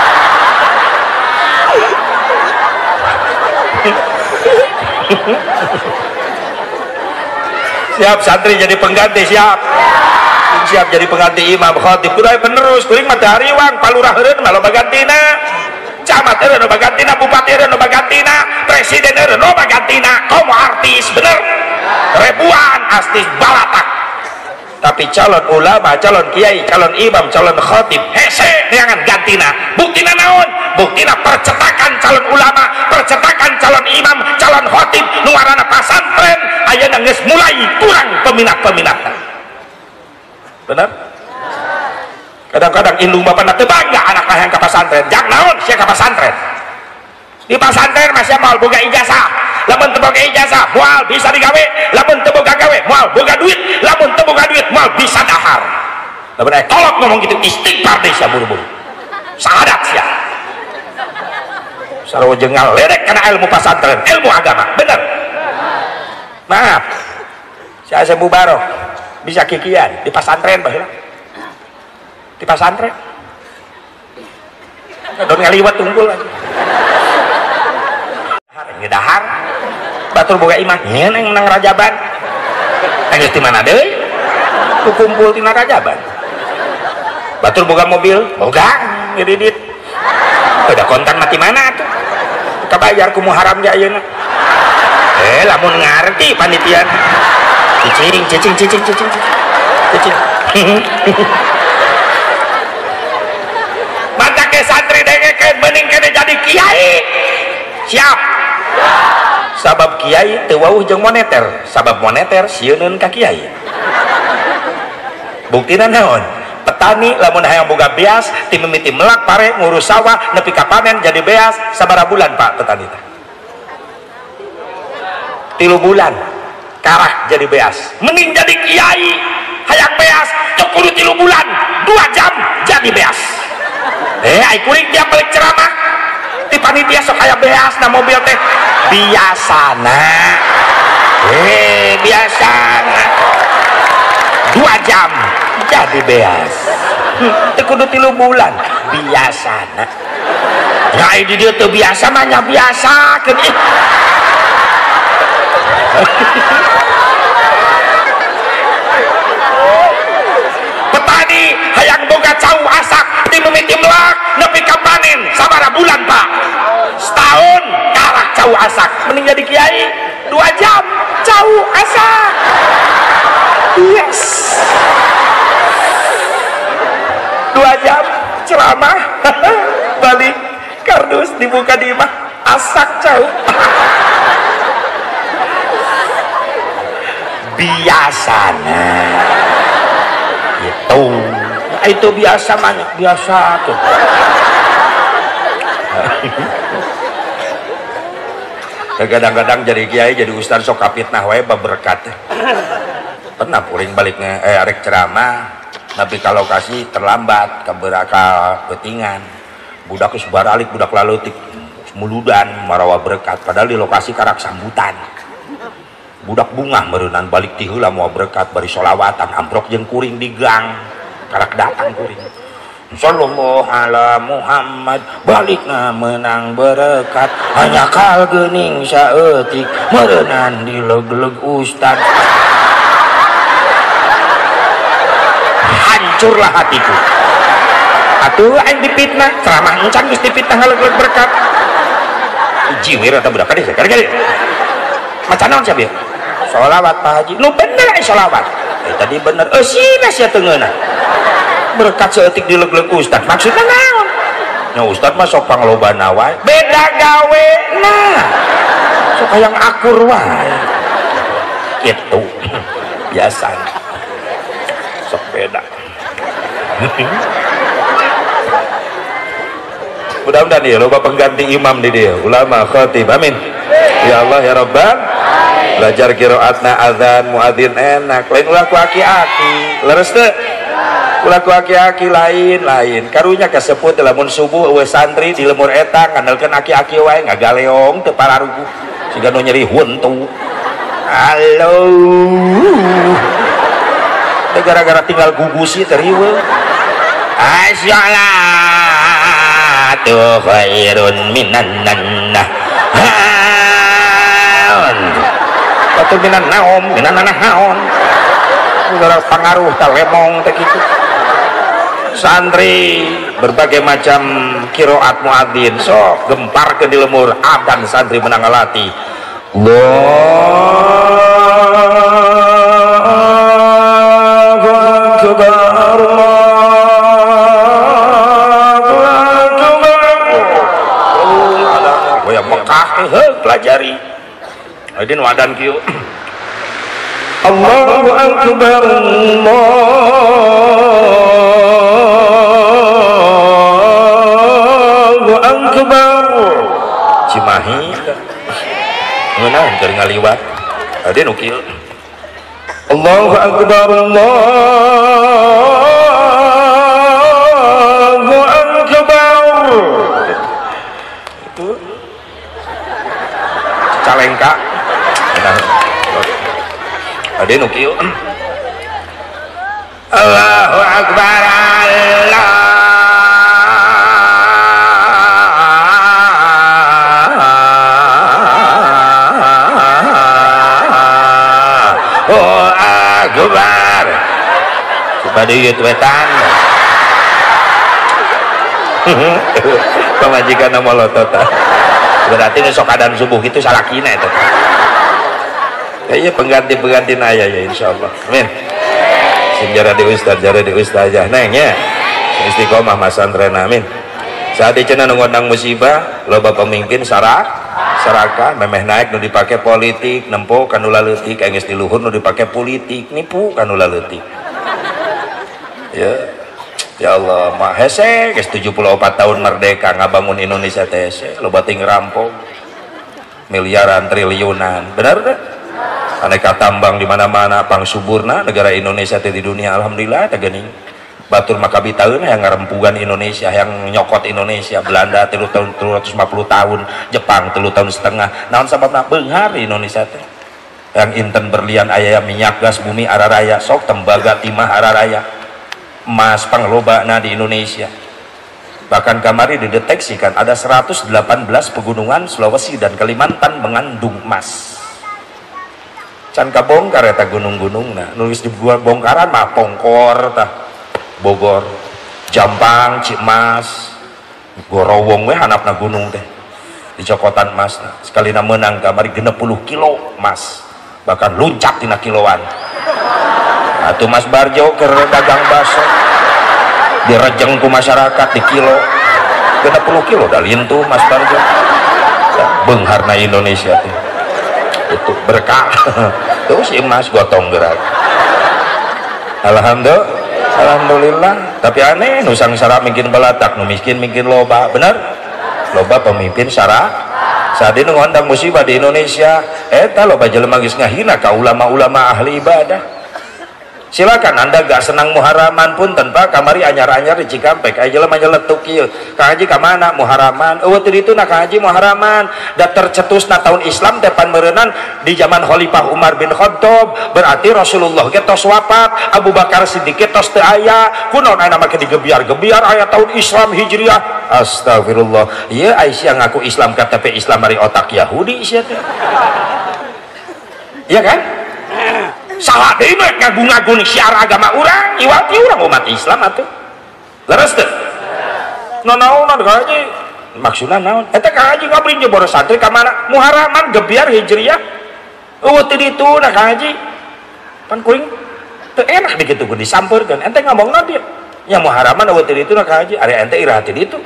siap santri jadi pengganti siap jadi pengganti imam khatib kudu penerus kuring matahari wang palurah eureun mah loba gantina camat eureun loba gantina bupati eureun loba gantina presiden eureun loba gantina komo artis bener ribuan artis balatak tapi calon ulama, calon kiai, calon imam, calon khatib hese neangan gantina buktina naon? Buktina percetakan calon ulama, percetakan calon imam, calon khatib nuarana pasantren ayeuna geus mulai kurang peminat-peminatna bener? Kadang-kadang indung bapana teu bangga anak hayang ka pasantren jak naon sia ka pasantren di pasantren masih moal boga ijazah lamun teu boga ijazah moal bisa digawe lamun teu boga gawe moal boga duit lamun teu boga duit moal bisa dahar lamun aya kolot ngomong gitu istighfar deui sia buru-buru sahadat sia sarua jengal ledek kana ilmu pasantren ilmu agama bener maaf sia Sebu Barok bisa kikian di pasantren baheula di pasantren don ngaliwat tunggul lagi ngedahar batur boga imah nyen yang menang rajaban geus di mana deui kumpul tina rajaban batur boga mobil boga ngedidit udah kontan mati mana tuh kabayar ku muharam ge ayeuna lamun ngarti panitia cicing mata ke santri dengekeun mending kene jadi kiai siap sabab kiai teu wauh jeung moneter sabab moneter sieunun ka kiai buktina naon petani lamun hayang boga beas ti mimiti melak pare ngurus sawah nepi ka panen jadi beas sabaraha bulan Pak petani teh 3 bulan karah jadi beas mending jadi kiai hayang beas cuk kudu 3 bulan 2 jam jadi beas ai kuring tiap balik ceramah ti panitia sok aya beas na mobil teh biasana biasana 2 jam jadi beas teu kudu 3 bulan biasana ya di dieu teu biasa mah nya biasakeun petani hayang boga cau asak di mimiti melak nepi ka panen sabaraha bulan Pak setahun karak cau asak mending jadi kiai 2 jam cau asak yes 2 jam ceramah balik kardus dibuka di imah asak cau biasana itu biasa mana biasa tuh kadang-kadang jadi kiai jadi ustaz sok kapitnah wae baberkat pernah puring baliknya arek ceramah tapi kalau kasih terlambat ke berakal betingan budak geus baralik budak laleutik muludan marawa berkat padahal di lokasi karak sambutan budak bunga merenang balik ti heula moal berkat bari sholawatan amprok jeung kuring di gang karak datang kuring sallallahu ala Muhammad balikna menang berkat hanya kal geuning saeutik merenang di leg-leg ustad hancurlah hatiku atuh aing dipitnah ceramah encan geus dipitnah leg-leg berkat jiwir atau budak kadis kadis macam naon siapa sholawat Pak Haji nu bener sholawat tadi bener sina sia teungeuna berkat seetik dileg-leg ustad maksudnya naon nya ustad mah sok panglobana wae beda gawe nah sok hayang akur wae kitu biasa sok beda mudah-mudahan ya loba pengganti imam di dia ulama khatib amin ya Allah ya Rabbal belajar qiraatna azan muadzin enak lain ulah ku aki-aki leres teu ulah ku aki-aki lain karunya kasebut lamun subuh eueuh santri di lemur eta ngandalkeun aki-aki wae ngagaleong teu pararugu siga nu nyeri huntu halo gara-gara tinggal gugusi teriwe asyalatu khairun minan nannah atau minan naom minan naon gara pengaruh talemong teh kitu santri berbagai macam qiraat muadzin sok gemparkeun di lemur adan santri menang ngalati Allahu akbar Allahu Mekah pelajari adin wadan kieu Allahu akbar Allahu akbar Cimahi ngeunaan keur ngaliwat adin nu kieu Allahu akbar Allahu akbar itu calengka ada nu kieu Allahu akbar Allahu akbar coba dieu wetan pamajikan molotot berarti sok adan subuh itu salakina itu kayaknya pengganti aya ya insyaallah amin sinjara di ustaz jara di ustazah neng ya istiqomah mas santren amin saat cenah ngundang musibah loba pemimpin saraka memeh naik nu dipake politik nempo kanu leutik geus di luhur nu dipake politik nipu kanu leutik ya Allah mah hese geus 74 tahun merdeka ngabangun Indonesia teh loba ting rampok miliaran triliunan benar teh aneka tambang di mana-mana pangsuburna negara Indonesia teh di dunia alhamdulillah teh geuning batur makabitaeun yang ngarempugan Indonesia yang nyokot Indonesia Belanda 350 tahun Jepang 3 tahun setengah naon sababna beunghar Indonesia teh yang inten berlian aya minyak gas bumi araraya sok tembaga timah araraya emas panglobana di Indonesia bahkan kamari dideteksikan ada 118 pegunungan Sulawesi dan Kalimantan mengandung emas can kabongkar eta gunung-gunungna nulis di bongkaran mah Pongkor tah Bogor Jampang Cimas Gorowong we hanapna gunung teh di cokotan emas sekalina menang kamari 60 kilo emas bahkan luncak tina kiloan atuh Mas Barjo keur dagang baso direjeng ku masyarakat di kilo 60 kilo dah lintuh Mas Barjo beungharna Indonesia teh itu berkah terus emas gotong gerak alhamdulillah tapi aneh nu sangsara mungkin balatak nu miskin mungkin loba bener loba pemimpin syarat saat ini ngondang musibah di Indonesia eta loba jelema geus ngahina ka ulama-ulama ahli ibadah silakan anda gak senang muharaman pun tanpa kamari anyar-anyar di Cikampek aya jelema nyeletuk kieu Kang Haji ka mana muharaman eueuh teu ditu na Kang Haji muharaman da tercetusna tahun Islam depan meureunnan di zaman Khalifah Umar bin Khattab berarti Rasulullah ge tos wafat Abu Bakar Siddiq ge tos teu aya kunaon aya make digebiar-gebiar aya tahun Islam Hijriah astagfirullah ieu Aisyah ngaku Islam KTP Islam dari otak Yahudi sia teh iya kan salah deui mah ngagung-ngagung syiar agama urang iwati urang umat Islam atuh leres teu nanaonan Kang Haji maksudna naon eta Kang Haji ngabri jeung boros santri ka mana Muharaman Gebiar Hijriyah eueuh teh ditu nah Kang Haji pan kuring teu enak digitukeun disampeurkeun ente ngomongna dia nya Muharaman eueuh teh ditu nah Kang Haji ari ente iraha teh ditu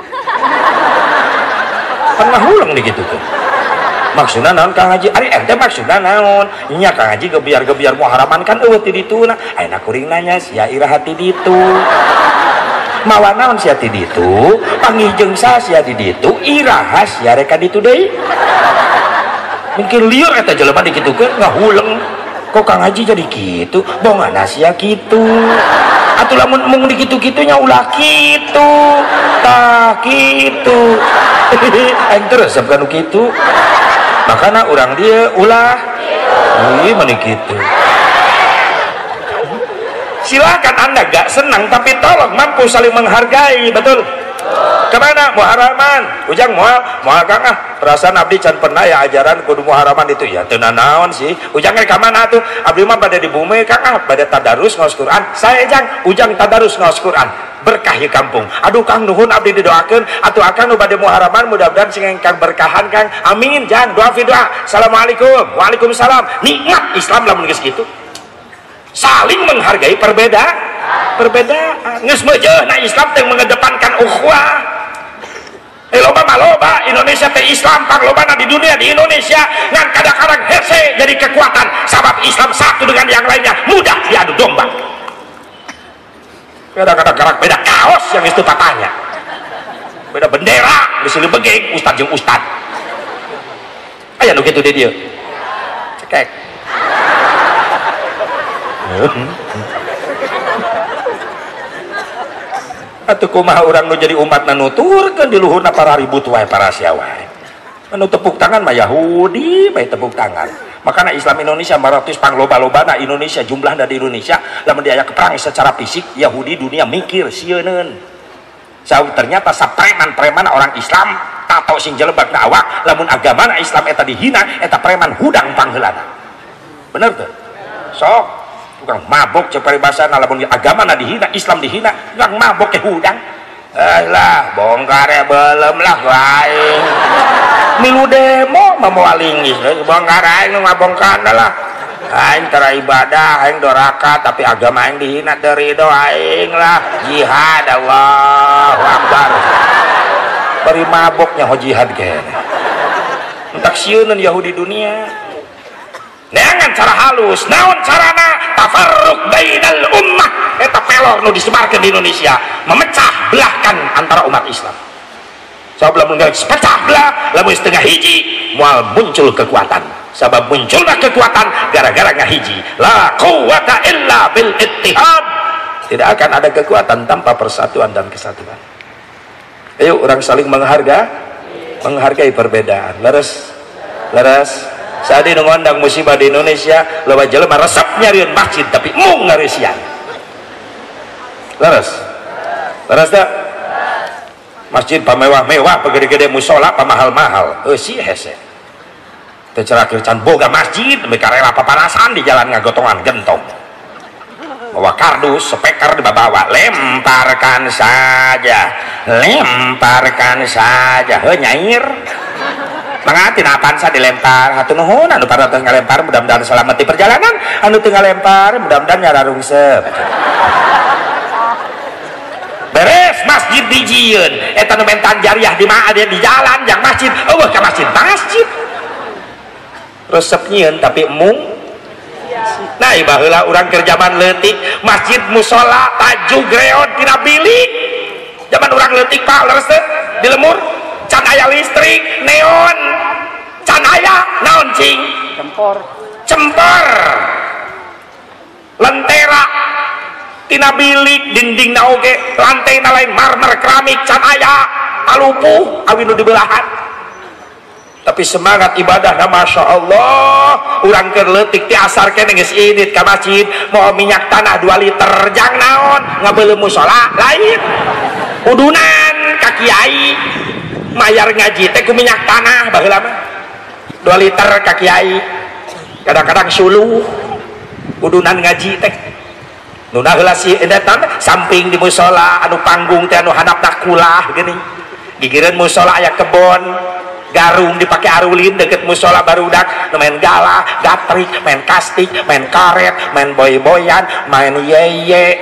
pan ngahulang digitukeun maksudna naon Kang Haji ari ente maksudna naon nya Kang Haji Gebiar Muharaman kan eueuh teh ditu nah ayeuna kuring nanya sia iraha teh ditu mawa naon sia ti ditu pangijeng sia di ditu iraha sia rek ka ditu deui mungkin lieur eta jelema dikitukeun ngahuleng kok Kang Haji jadi kitu bongana sia kitu atuh lamun mung dikitu-kitunya ulah kitu tah kitu aing terus sabkan kitu makana urang dia ulah ieu mani kitu. Silakan Anda gak senang tapi tolong mampu saling menghargai, betul? Kemana Muharaman? Ujang moal Kang perasaan abdi can pernah ya ajaran kudu Muharaman itu ya teu naon sih. Ujang ke mana tuh? Abdi mah pada di bumi Kang pada tadarus ngaos Quran. Saya Ujang tadarus ngaos Quran. Berkah di kampung. Aduh Kang nuhun abdi didoakeun atuh akang nu bade Muharaman mudah-mudahan sing engkang berkahan Kang. Amin. Jang doa fi doa. Assalamualaikum. Waalaikumsalam. Nikmat Islam lamun geus kitu. Saling menghargai perbedaan geus meujeuhna Islam teh mengedepankan ukhuwah loba maloba Indonesia teh Islam panglobana di dunia di Indonesia ngan kadang-kadang hese jadi kekuatan sabab Islam satu dengan yang lainnya mudah diadu domba kadang-kadang beda kaos yang itu patahnya beda bendera geus lebegeng ustad jeung ustad aya nu kitu di dieu cekek atuh kumaha urang nu jadi umat nuturkeun di luhurna para ribut wae para sia wae anu tepuk tangan mah Yahudi bae tepuk tangan makana Islam Indonesia 400 pangloba-lobana Indonesia jumlahna di Indonesia lamun dia aya perang secara fisik Yahudi dunia mikir sieun ternyata sapreman-preman orang Islam tato sing jelebagna awak lamun agamana Islam eta dihina eta preman hudang pangheulana bener tuh sok tukang mabok cek paribasana lamun agama na dihina Islam dihina tukang mabok ke hudang lah bongkar ya belum lah aing milu demo moal linggis bongkar aing nu ngabongkar lah aing tara ibadah aing doraka tapi agama aing dihina teu ridho aing lah jihad Allahu Akbar bari maboknya ho jihad kene entak sieun Yahudi dunia neangan cara halus naon carana tafarruq bainal ummah eta pelor nu disebarkeun di Indonesia memecah belahkan antara umat Islam sabab lamun geus pecah belah lamun setengah hiji moal muncul kekuatan sabab munculna kekuatan gara-gara ngahiji la quwata illa bil ittihad tidak akan ada kekuatan tanpa persatuan dan kesatuan ayo orang saling menghargai perbedaan leres saat ini ngondang musibah di Indonesia loba jelema resep nyariun masjid tapi mung ngareusian leres dah masjid pamewah-mewah pegede-gede musola pamahal-mahal eusi hese teu cerakir can boga masjid mereka rela paparasan di jalan ngagotongan gentong bawa kardus speaker dibawa lemparkan saja heuh nyair mangatin apaan sa dilempar hatu nuhun anu para teu ngalempar mudah-mudahan selamat di perjalanan anu teu ngalempar mudah-mudahan nyararungsep beres masjid dijieun eta nu mentan jariah di mana ada di jalan yang masjid eueuh ka masjid resep nyieun tapi mung nah ieu baheula urang keur zaman leutik masjid musola tajuk greot tina bilik zaman urang leutik Pak leres teh di lemur can aya listrik neon can aya naon cing cempor lentera tina bilik dinding na oge lantai na lain marmer keramik can aya alupuh awi nu dibelahan tapi semangat ibadah na Masya Allah urang keur leutik ti asar kene geus idit ka masjid mau minyak tanah 2 liter jang naon ngabeuleuh musola lain udunan ka kiai mayar ngaji teh ku minyak tanah baheula mah 2 liter ka kiai kadang-kadang suluh udunan ngaji teh nu heula si edan samping di musola anu panggung teh anu hadapna kulah geuning gigireun musola aya kebon garung dipake arulin deket musola barudak main galah gatrik main kastik main karet main boy-boyan main yeye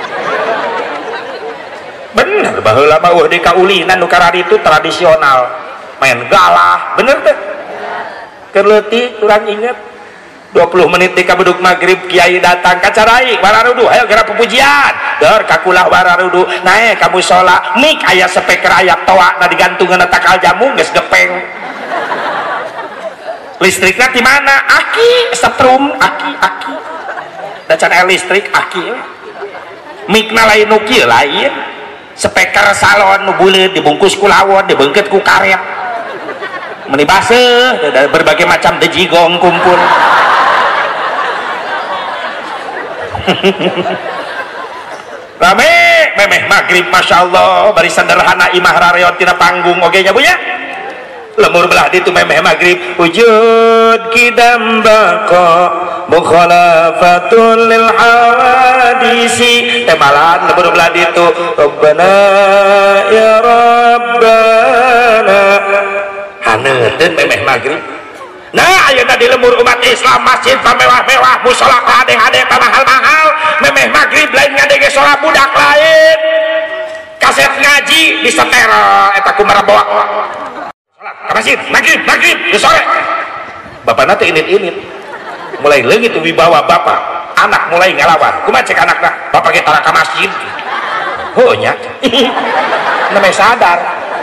bener baheula mah di kaulinan nu karari itu tradisional main galah bener teh keur leutik urang inget 20 menit di kabuduk maghrib kiai datang kacarai wararudu ayo gerak pupujian deur kakulah wararudu nae kamu sholat mik aya speaker aya toa na digantungan takal jamu geus gepeng listrikna di mana aki setrum aki da can aya listrik aki mikna lain nu kieu lain speaker salon nu buleud dibungkus ku lawon dibeungkeut ku karet meni baseuh berbagai macam dejigong kumpul rame memeh maghrib masya Allah bari sederhana imah rareot tina panggung oge nya Bu nya lemur belah ditu memeh maghrib wujud kidam baqa mukhalafatul lil hawadisi temalan lemur belah ditu rabbana ya rabbana haneuteun memeh maghrib. Nah ayeuna di lembur umat Islam masjid pamewah-mewah musola kadeh-kadeh mahal-mahal memeh maghrib lain ngadege sholat budak lain kaset ngaji disetel eta kumaha bawa sholat ka masjid maghrib geus sore bapana teh init-init mulai leungit wibawa bapak anak mulai ngalawan kumaha cek anakna bapak ge tara ka masjid heuh nya namanya sadar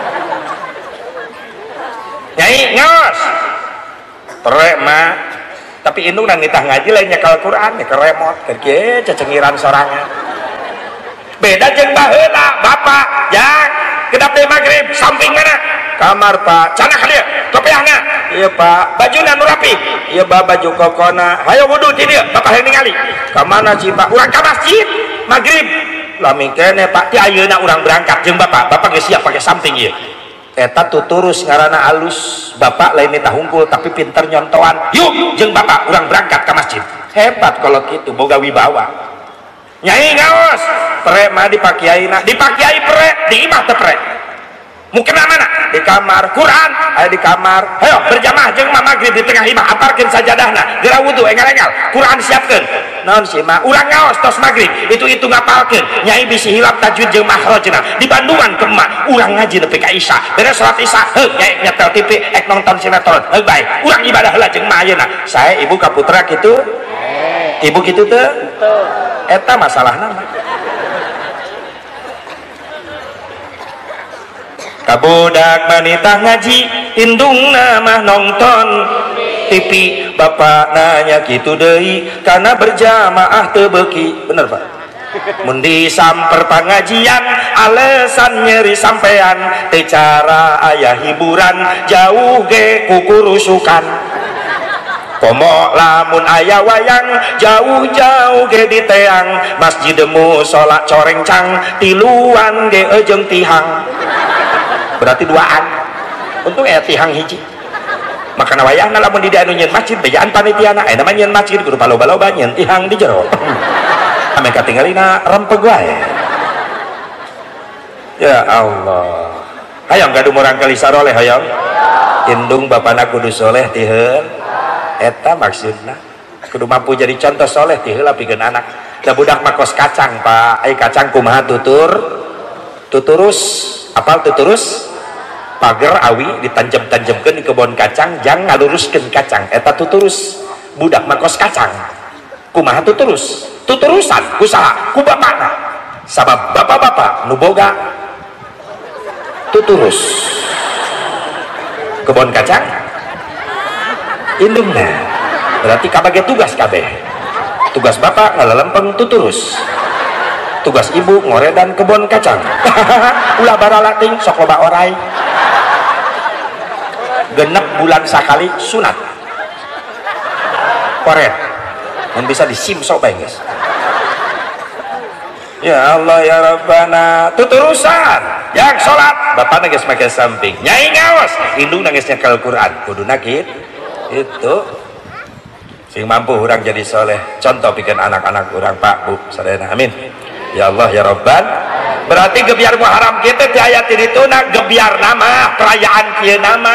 nyai ngos terek mah tapi indung nang nitah ngaji lainnya kalau Quran ya ke remote kerja cecengiran sorangan beda jeung baheula bapak yang kedap deui maghrib samping mana kamar pak cana ka dieu kopiahna iya pak bajuna nu rapi iya pak baju kokona hayo wudu ti dieu bapak hayang ningali ka mana sih pak urang ka masjid maghrib lami kene pak ti ayeuna urang berangkat jeung bapak geus siap pake samping ieu eta tuturus ngaranna alus bapak lain nita hungkul tapi pinter nyontoan yuk jeung bapak urang berangkat ke masjid hebat kalau gitu boga wibawa nyai ngaos pre mah dipakiaina dipakiai pre di imah teh pre mungkin mana di kamar Quran aya di kamar ayo berjamaah jeung mah maghrib di tengah imah aparkeun sajadahna geura wudu engal-engal Quran siapkeun naon sih mah urang ngaos tos maghrib itu ngapalkeun nyai bisi hilap tajwid jeung makhrajna di Bandungan ke emak urang ngaji nepi ka isya beres salat isya heuh nyai nyetel TV ek nonton sinetron heuh bae urang ibadah heula jeung mah ayeuna sae ibu ka putra kitu ibu kitu teu eta masalahna mah kabudak manitah ngaji indungna mah nonton TV bapak nanya gitu deui karena berjamaah teu beuki bener pak mun disamper pangajian alesan nyeri sampean teu cara aya hiburan jauh ge kukurusukan komo lamun aya wayang jauh-jauh ge di teang masjid musola corengcang tiluan ge jeung tihang berarti duaan untung aya tihang hiji makana wayahna lamun di anu nyeun masjid bejaan panitiana aya namanya nyeun masjid kudu baloba-loba nyeun tihang di jero ame katinggalina rempeg wae ya Allah hayang gaduh murang kali saroleh hayang indung bapana kudu soleh ti heun eta maksudna kudu mampu jadi contoh soleh ti heula pikeun anak da budak mah kos kacang pak ai kacang kumaha tuturus apal tuturus pager awi ditanjem-tanjemkeun di kebon kacang jang ngaluruskeun kacang eta tuturus budak makos kacang kumaha tuturusan kusaha ku bapakna sabab bapak-bapak nu boga tuturus kebon kacang indungna berarti kabage tugas kabeh tugas bapak ngalalempeng tuturus tugas ibu ngoredan kebon kacang ulah baralating sok loba orai genep bulan sakali sunat koret dan bisa disimso bae guys ya Allah ya Rabbana tuturusan yang sholat bapak geus make samping nyai ngaos indung geus nyekel Quran kuduna kitu itu sing mampu urang jadi soleh contoh bikin anak-anak urang pak bu sadayana amin ya Allah ya Rabbal berarti gebiar Muharram kita di ayat itu gebiar nama perayaan kieu nama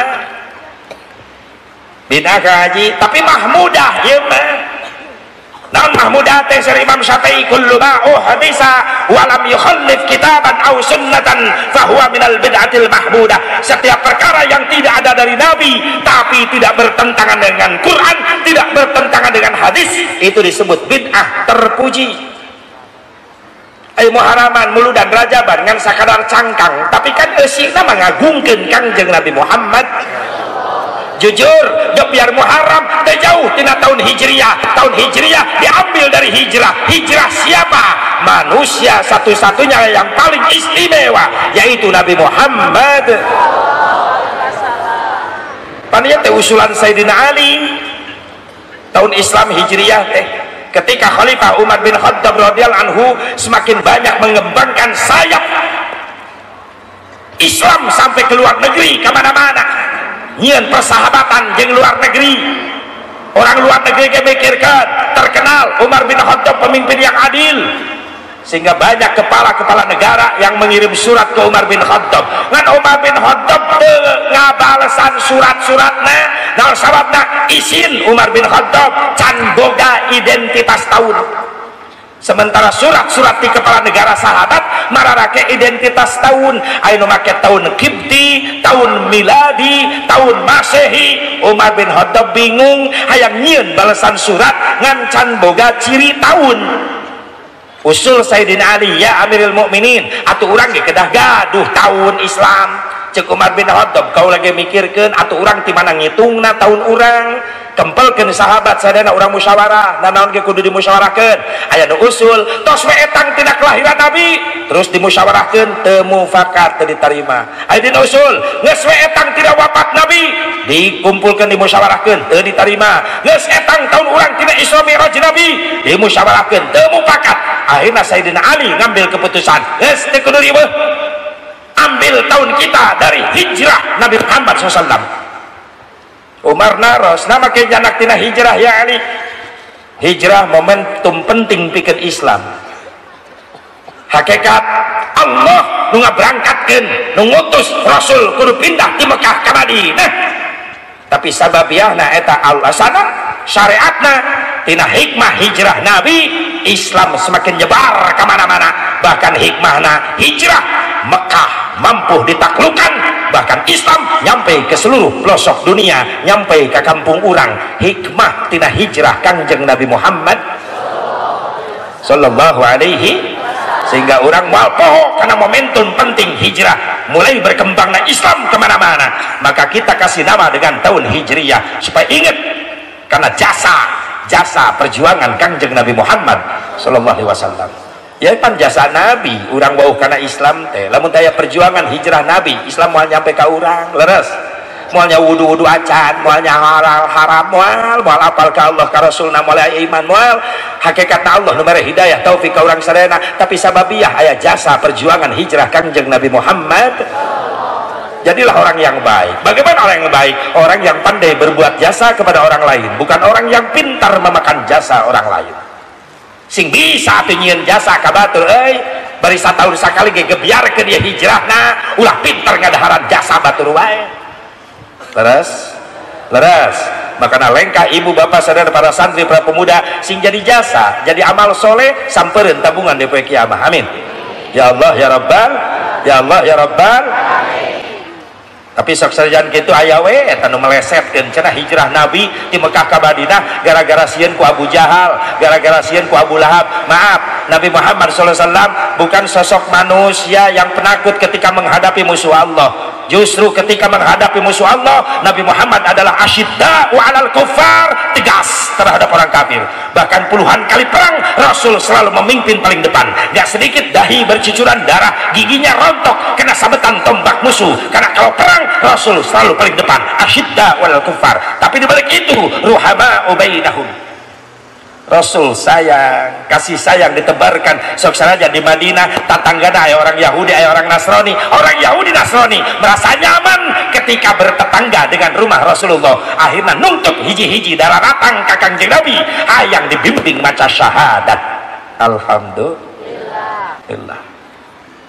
bid'ah haji tapi mahmudah ieu mah naon mahmudah teh sir Imam Syafi'i kullu ma hadisa wa lam yukhallif kitaban aw sunnatan fahuwa minal bid'atil mahmudah. Setiap perkara yang tidak ada dari Nabi tapi tidak bertentangan dengan Quran, tidak bertentangan dengan hadis, itu disebut bid'ah terpuji. Muharaman muludan rajaban ngan sakadar cangkang tapi kan eusina mangagungkeun Kangjeng Nabi Muhammad. Jujur gebiar Muharram teh jauh tina tahun Hijriyah. Tahun Hijriyah diambil dari hijrah. Hijrah siapa? Manusia satu-satunya yang paling istimewa yaitu Nabi Muhammad. Paninya teh usulan Sayyidina Ali tahun Islam Hijriyah teh ketika Khalifah Umar bin Khattab radhiyallahu anhu semakin banyak mengembangkan sayap Islam sampai ke luar negeri kemana-mana nyian persahabatan jeung luar negeri. Orang luar negeri mikirkan terkenal Umar bin Khattab pemimpin yang adil sehingga banyak kepala-kepala negara yang mengirim surat ke Umar bin Khattab ngan Umar bin Khattab ngabalesan surat-suratna naon sababna izin Umar bin Khattab can boga identitas tahun. Sementara surat-surat di kepala negara sahabat mararake identitas tahun anu make tahun Qibti, tahun miladi, tahun Masehi. Umar bin Khattab bingung hayang nyieun balasan surat ngan can boga ciri tahun. Usul Sayyidina Ali, ya Amirul Mukminin, atuh urang ge kedah gaduh tahun Islam. Cek Umar bin Khattab, kau lagi mikirkeun atuh urang ti mana ngitungna tahun urang. Kempelkeun sahabat sadana urang musyawarah, nanaon ge kudu dimusyawarahkeun. Aya nu usul, tos we etang tina kelahiran Nabi, terus dimusyawarahkeun teu mufakat teu ditarima. Aya dina usul, geus we etang tina wafat Nabi, dikumpulkeun dimusyawarahkeun teu ditarima. Geus etang taun urang tina Isra Mi'raj Nabi, dimusyawarahkeun teu mufakat. Akhirna Sayyidina Ali ngambil keputusan, geus teu kudu riweuh. Ambil tahun kita dari hijrah Nabi Muhammad SAW. Umar naros nama kejanak tina hijrah ya Ali. Hijrah momentum penting pikeun Islam. Hakikat Allah nu ngaberangkatkeun nu ngutus Rasul kudu pindah di Mekah ka Madinah. Tapi sababiahna eta alasana syariatna tina hikmah hijrah Nabi, Islam semakin nyebar ke mana-mana. Bahkan hikmahna hijrah Mekah mampu ditaklukkan, bahkan Islam nyampe ke seluruh pelosok dunia, nyampe ke kampung urang. Hikmah tina hijrah Kangjeng Nabi Muhammad sallallahu alaihi, sehingga orang moal poho karena momentum penting hijrah mulai berkembangnya Islam kemana-mana. Maka kita kasih nama dengan tahun Hijriyah supaya ingat karena jasa perjuangan Kangjeng Nabi Muhammad sallallahu alaihi wasallam. Ya pan jasa Nabi urang wauh kana Islam teh lamun daya perjuangan hijrah Nabi Islam moal nyampe ka urang leres moal nya wudu acan moal nya halal haram moal apal ka Allah ka Rasulna moal aya iman moal hakikatna Allah nu mere hidayah taufik ka urang sadayana. Tapi sababiah aya jasa perjuangan hijrah Kangjeng Nabi Muhammad. Jadilah orang yang baik. Bagaimana orang yang baik? Orang yang pandai berbuat jasa kepada orang lain, bukan orang yang pintar memakan jasa orang lain. Sing bisa nyieun jasa ka batur bari satahun sakali ge gebiarkeun dia hijrahna ulah pinter ngadaharan jasa batur wae. Leres makana lengkah ibu bapak saudara para santri para pemuda sing jadi jasa jadi amal soleh sampereun tabungan di poe kiamah. Amin ya Allah ya Rabbal ya Allah ya Rabbal. Tapi sok sajan kitu aya we eta nu melesetkeun cenah hijrah Nabi di Mekah ka Madinah gara-gara sieun ku Abu Jahal, gara-gara sieun ku Abu Lahab. Maaf, Nabi Muhammad SAW bukan sosok manusia yang penakut ketika menghadapi musuh Allah. Justru ketika menghadapi musuh Allah, Nabi Muhammad adalah asyidda'u 'alal kuffar, tegas terhadap orang kafir. Bahkan puluhan kali perang Rasul selalu memimpin paling depan. Gak sedikit dahi bercucuran darah, giginya rontok kena sabetan tombak musuh. Karena kalau perang Rasul selalu paling depan, asyidda wal kufar. Tapi dibalik itu ruhama bainahum. Rasul sayang, kasih sayang ditebarkan. Sok saja di Madinah tetanggana aya orang Yahudi, aya orang Nasrani. Orang Yahudi Nasrani merasa nyaman ketika bertetangga dengan rumah Rasulullah. Akhirnya nuntut hiji-hiji darah ratang ka Kangjeng Nabi hayang dibimbing maca syahadat. Alhamdulillah.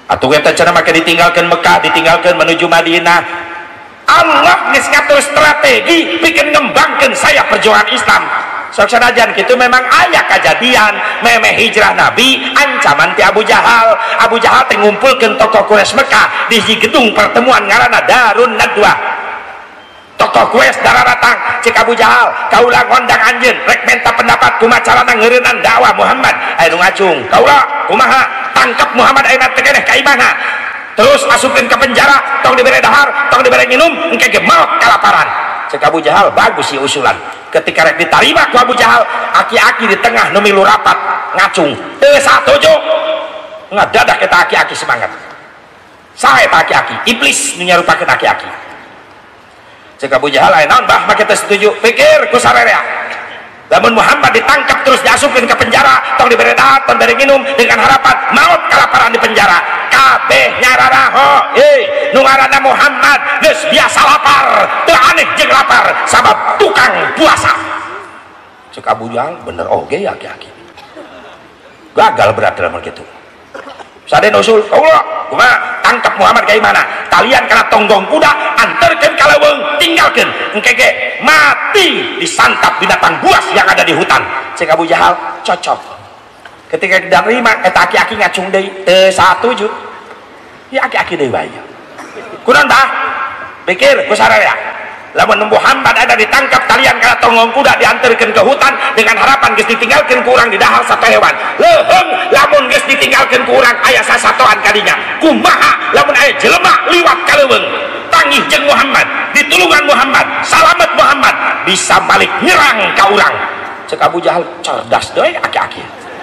atuh eta cenah make ditinggalkeun Mekah, ditinggalkeun menuju Madinah. Allah geus ngatur strategi pikeun ngembangkeun saya perjuangan Islam. Sok sanajan kitu memang aya kajadian memeh hijrah Nabi ancaman ti Abu Jahal. Abu Jahal teh ngumpulkeun tokoh Quraisy Mekah di gedung pertemuan ngaranna Darun Nadwa. Tokoh Quraisy dararatang cek Abu Jahal, kaula ngondang anjeun rek menta pendapat kumaha carana ngeureunnan dakwah Muhammad. Aya nu ngacung, kaula kumaha tangkap Muhammad ayeuna teh keneh ka imana. Terus masukkeun ke penjara, tong dibere dahar, tong dibere minum, engke ge maot kalaparan. Cek Abu Jahal, bagus sih usulan. Ketika rek diterima ku Abu Jahal, aki-aki di tengah nu milu rapat ngacung, teu satuju. Ngadadak eta aki-aki semangat. Sae eta aki-aki? Iblis nu nyarupakeun aki-aki. Cek Abu Jahal, aya naon bah make teu setuju? Pikir ku sarerea. Lamun Muhammad ditangkap terus diasupkeun ke penjara, tong dibere dahar, tong dibere minum dengan harapan maut kalaparan di penjara. Kabeh nyararaho, nu ngaranna Muhammad geus biasa lapar, teu aneh jeung lapar sabab tukang puasa. Cek Abu Jahal, bener oge ya aki-aki. Gagal berarti lamun kitu. Sade usul, kaula kumaha tangkap Muhammad ka mana? Talian kana tonggong kuda, anterkeun ka leuweung, tinggalkeun. Engke ge mati disantap binatang buas yang ada di hutan. Cek Abu Jahal, cocok. Ketika diterima eta aki-aki ngacung deui, teu satuju. Ya aki-aki deui bae. Kunaon tah? Pikir ku sararea. Lamun Muhammad ada ditangkap talian kana tonggong kuda diantarkeun ke hutan dengan harapan geus ditinggalkeun ku urang di dahar satu hewan. Leuheung lamun geus ditinggalkeun ku urang aya sasatoan kadinya. Kumaha lamun aya jelema liwat ka leuweung tangih jeung Muhammad, ditulungan Muhammad, salamet Muhammad bisa balik nyerang ka urang. Cek Abu Jahal cerdas deui aki-aki.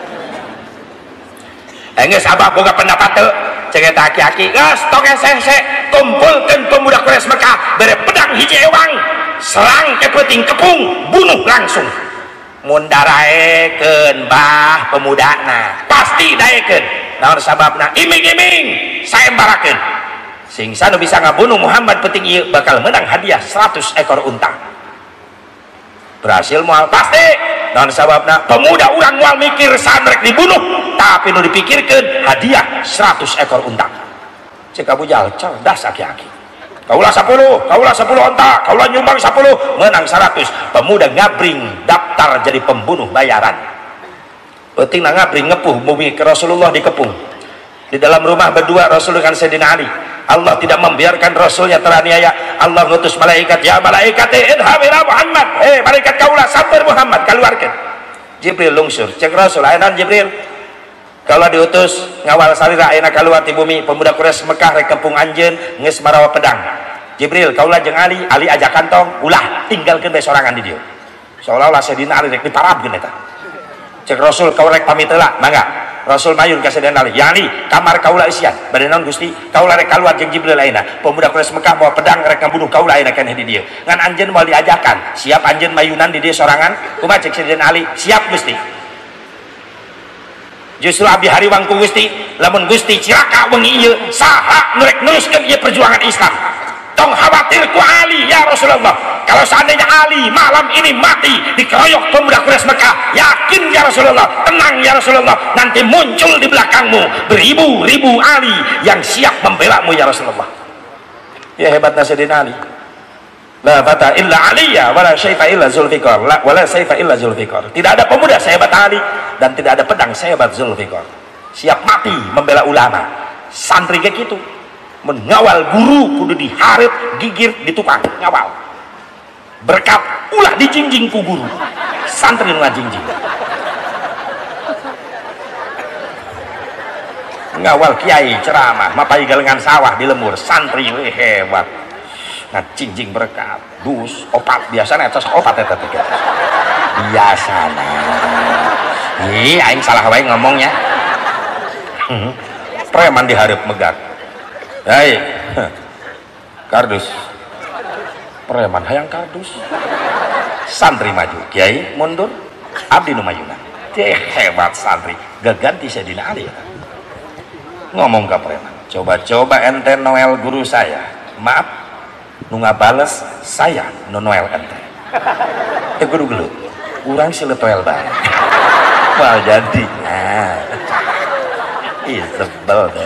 Geus abah boga pendapat teu? Cek eta aki-aki, geus tong hese kumpulkeun pemuda Quraisy Mekah bere pedang hiji ewang, serang ke peuting kepung, bunuh langsung. Mun daraekeun bah pemudana, pasti daekeun. Naon sababna? Iming-iming saembarakeun. Sing sanu bisa ngabunuh Muhammad peuting ieu bakal menang hadiah 100 ekor unta. Berhasil moal pasti. Naon sababna? Pemuda urang moal mikir saan rek dibunuh, tapi nu dipikirkeun hadiah 100 ekor unta. Cek Abu Jahal cerdas aki-aki. Kaulah 10 onta, kaulah nyumbang 10, menang 100. Pemuda ngabring daftar jadi pembunuh bayaran. Penting ngabring ngepuh bumi ke Rasulullah dikepung. Di dalam rumah berdua Rasul dengan Sayyidina Ali. Allah tidak membiarkan Rasulnya teraniaya. Allah ngutus malaikat, ya malaikat idhab ila Muhammad. Malaikat kaulah sabar Muhammad, keluarkan. Jibril lungsur, cek Rasul, ayeuna Jibril. Kalau diutus ngawal salira ayeuna keluar di bumi pemuda Quraisy Mekah rek kepung anjeun geus marawa pedang. Jibril kaulah jeung Ali ajak kantong ulah tinggalkeun bae sorangan di dieu. Seolah-olah Sayyidina Ali rek diparabkeun eta. Cek Rasul kaula rek pamit heula, mangga. Rasul mayun ka Sayyidina Ali, "Ya Ali, kamar kaula isian." Bade naon Gusti? Kaula rek kaluar jeung Jibril ayeuna. Pemuda Quraisy Mekah bawa pedang rek ngabunuh kaula ayeuna keneh di dieu. Ngan anjeun moal diajakan, siap anjeun mayunan di dieu sorangan? Kumaha cek Sayyidina Ali? Siap Gusti. Justru abdi hariwang ku Gusti, lamun Gusti cilaka wengi ieu saha nu rek neruskeun ieu perjuangan Islam. Tong khawatir ku Ali ya Rasulullah. Kalau seandainya Ali malam ini mati dikeroyok pemuda Quraisy Mekah, yakin ya Rasulullah, tenang ya Rasulullah, nanti muncul di belakangmu beribu-ribu Ali yang siap membelamu ya Rasulullah. Ya hebatnya Sayyidina Ali. La fata illa Aliyya wala syaifa illa Zulfikar, wala syaifa illa Zulfikar. Tidak ada pemuda sehebat Ali dan tidak ada pedang sehebat Zulfikar. Siap mati membela ulama. Santri kayak gitu. Mengawal guru kudu diharap, gigir, ditukang, ngawal. Berkat ulah dijingjing ku guru. Santri nu ngajingjing. Ngawal kiai ceramah, mapai galengan sawah di lemur, santri hebat. Ngajingjing berkat, dus, opat biasana etos opat eta teh. Biasana. Ih, aing salah wae ngomongnya. Preman dihareup megak. Hei, kardus. Preman hayang kardus. Santri maju, kiai mundur, abdi nu mayuna. Hebat santri, gaganti Sayyidina Ali. Ngomong ke preman, coba-coba ente Noel guru saya. Maaf, nu ngabales saya nu Noel ente. Teh guru gelut. Urang sileutoel bae. Wah jadi. Nah. ih sebel deh.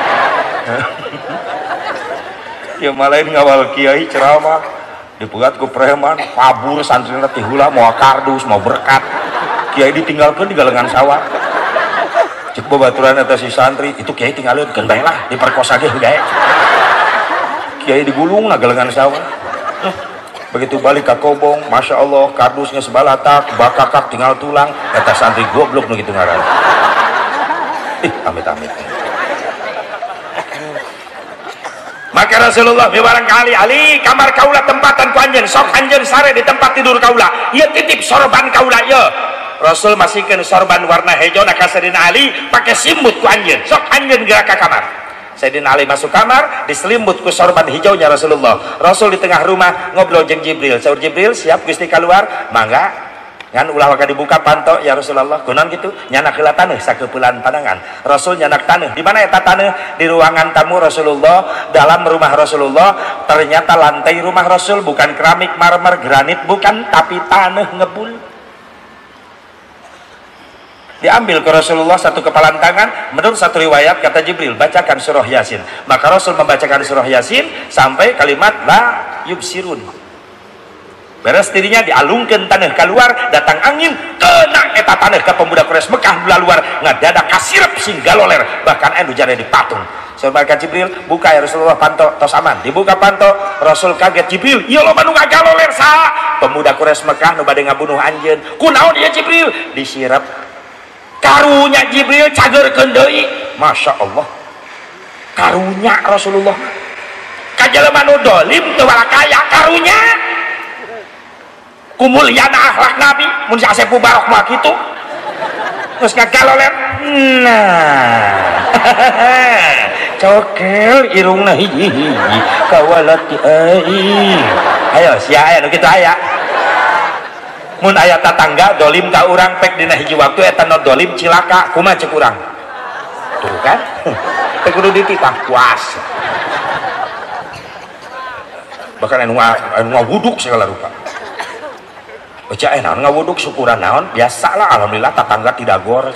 Ya malain ngawal kiai ceramah dipegat ku preman kabur santrina teh heula mau kardus mau berkat kiai ditinggalkeun di galengan sawah cek babaturan eta si santri itu kiai tinggalin keun bae lah diperkosa ge gae kiai digulung na galengan sawah. Begitu balik ke kobong, masya Allah kardusnya sebalatak bakakak tinggal tulang eta santri goblok nu kitu ngaran. Amit-amit. Maka Rasulullah barangkali ali kamar kaula tempatan ku anjeun sok anjeun sare di tempat tidur kaula ieu titip sorban kaula ieu. Rasul masihkeun sorban warna hijau na ka Sayyidina Ali pake simbut ku anjeun sok anjeun gerak ka kamar. Sayyidina Ali masuk kamar diselimut ku sorban hijaunya Rasulullah. Rasul di tengah rumah ngobrol jeung Jibril. Saur Jibril siap Gusti keluar mangga ngan ulah waka dibuka panto ya Rasulullah kunaon gitu nyanak heula taneuh sakeupelan pandangan. Rasul nyanak taneuh di mana eta taneuh di ruangan tamu Rasulullah dalam rumah Rasulullah. Ternyata lantai rumah Rasul bukan keramik marmer granit bukan tapi taneuh ngebul. Diambil ke Rasulullah satu kepalan tangan. Menurut satu riwayat kata Jibril bacakan surah Yasin, maka Rasul membacakan surah Yasin sampai kalimat la yubsirun. Beres dirinya dialungkeun taneuh keluar datang angin kena eta taneuh ka pemuda Quraisy Mekah bula luar ngadadak kasirep sing galoler bahkan anu jare dipatung. Sahabat Jibril buka ya Rasulullah panto tos aman dibuka panto. Rasul kaget Jibril ieu loba nu ngagaloler saha pemuda Quraisy Mekah nu bade ngabunuh anjeun kunaon ieu Jibril disirep karunya Jibril cagerkeun deui. Masya Allah karunya Rasulullah kajelema nu dolim teu walakaya karunya kumuliana akhlak Nabi mun Asep Barok mah kitu geus ngagaloler nah cokel irungna hiji-hiji kawalati ai ayo sia aya nu kitu aya mun aya tatangga dolim ka urang pek dina hiji waktu eta no dolim cilaka kumaha cek urang tuh kan teh kudu dititah puas bahkan anu ngawuduk segala rupa baca naon ngawuduk syukuran naon biasa lah alhamdulillah tatangga tidak gor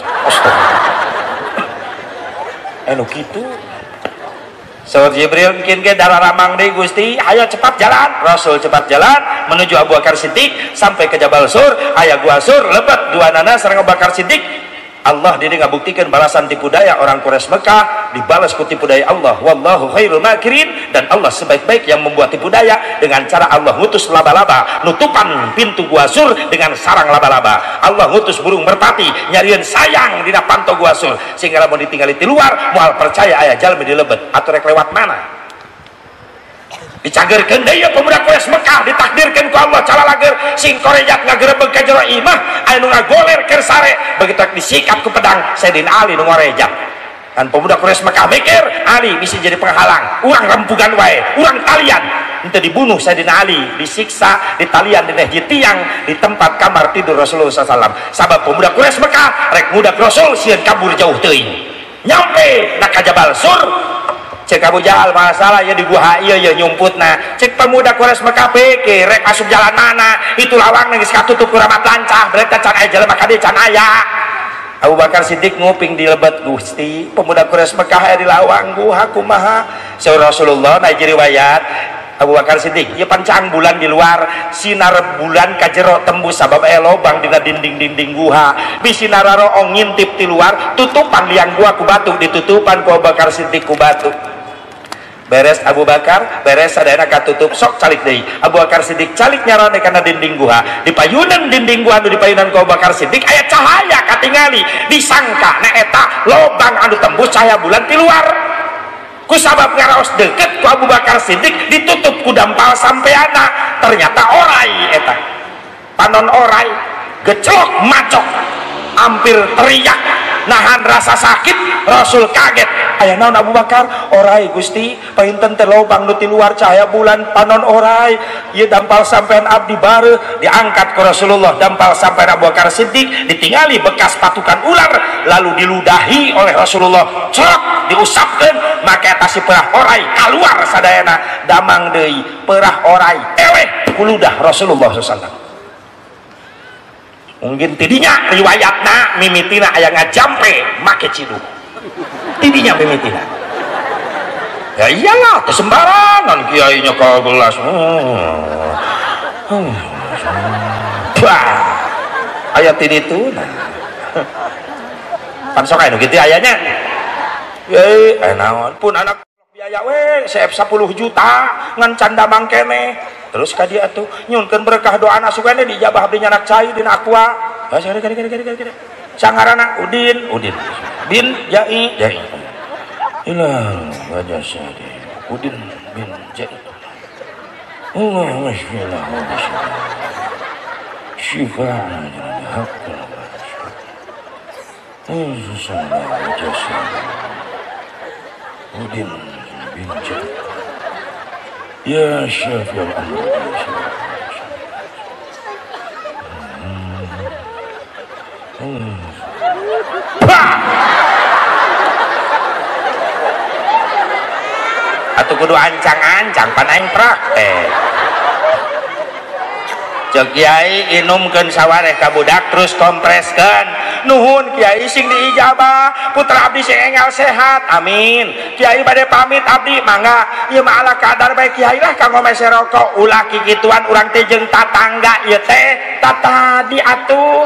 anu kitu. Saur Jibril mungkin ke darah ramang deh Gusti ayo cepat jalan. Rasul cepat jalan menuju Abu Bakar Siddiq sampai ke Jabal Sur. Aya gua Sur lebat dua nana sareng Abu Bakar Siddiq. Allah diri ngabuktikan balasan tipu daya orang Quraisy Mekah dibalas ku tipu daya Allah wallahu khairul makirin. Dan Allah sebaik-baik yang membuat tipu daya dengan cara Allah ngutus laba-laba nutupan pintu gua Sur dengan sarang laba-laba. Allah ngutus burung merpati nyarieun sayang dina panto gua Sur sehingga lamun ditinggali di luar moal percaya aya jalmi di lebet atuh rek lewat mana dicagerkeun deui pemuda Quraisy Mekah ditakdirkeun ku Allah calalager sing korejat ngagerebeg ka jero imah anu ngagoler keur sare begitu disikap ku pedang Sayyidina Ali nu ngorejat. Dan pemuda Quraisy Mekah mikir Ali bisa jadi penghalang urang rempugan wae urang talian henteu dibunuh Sayyidina Ali disiksa ditalian dina hiji tiang di tempat kamar tidur Rasulullah SAW. Sabab pemuda Quraisy Mekah rek ngudak Rasul sieun kabur jauh teuing nyampe na ka Jabal Sur. Cek Abu Jahal masalah ya di gua ieu ya nyumputna cek pemuda Quraisy Mekah pikir rek asup jalan mana itu lawang geus katutup ku ramat lancah berarti can aya jelema ka dieu can aya. Abu Bakar Siddiq nguping di lebet Gusti pemuda Quraisy Mekah aya di lawang guha kumaha saur Rasulullah na riwayat Abu Bakar Siddiq ieu pancang bulan di luar sinar bulan ka jero tembus sabab aya lobang dina dinding-dinding guha bisi nararo ong ngintip di luar tutupan liang gua ku batu ditutupan ku Abu Bakar Siddiq ku batu. Beres Abu Bakar beres sadayana katutup sok calik deui Abu Bakar Siddiq calik nyarane kana dinding guha di payunan dinding guha anu dipayunan ku Abu Bakar Siddiq aya cahaya katingali disangka na eta lobang anu tembus cahaya bulan ti luar ku sabab ngaraos deket ku Abu Bakar Siddiq ditutup ku dampal sampeana ternyata orai eta panon orai geclok macok hampir teriak nahan rasa sakit. Rasul kaget aya naon Abu Bakar orai Gusti painten teh lobang nu ti luar cahaya bulan panon orai ieu dampal sampean abdi bareu diangkat ke Rasulullah dampal sampean Abu Bakar Siddiq ditingali bekas patukan ular lalu diludahi oleh Rasulullah cerok diusapkeun maka eta si perah orai kaluar sadayana damang deui perah orai eleh ku ludah Rasulullah SAW. Mungkin tidinya riwayatna mimitina aya ngajampe make ciduk tidinya mimitina. Ya iyalah sembarangan kiainya ke gelas. Wah, ayat ini tuh nah. Pan sok anu gitu ayahnya. Naon pun anak biaya we CF 10 juta ngan canda mangkene. Terus ka dia tuh nyunkeun berkah doa anak sugane dijabah abdi anak cai dina aqua. Kade. Sangarana Udin. Bin Jai. Ilang wajah syadi. Udin bin Jai. Allahumma shfilah wa bishfir. Shifa'an haqqan. Udin bin Jai. Ya Syafi'ul Amr. Atuh kudu ancang-ancang panaing praktek. Cek kiai inumkeun sawareh ka budak terus kompreskeun. Nuhun kiai sing diijabah, putra abdi sing enggal sehat. Amin. Kiai bade pamit abdi mangga. Ieu mah ala kadar bae kiai lah kanggo mese rokok. Ulah kikituan urang teh jeung tatangga ieu teh tatadi atuh.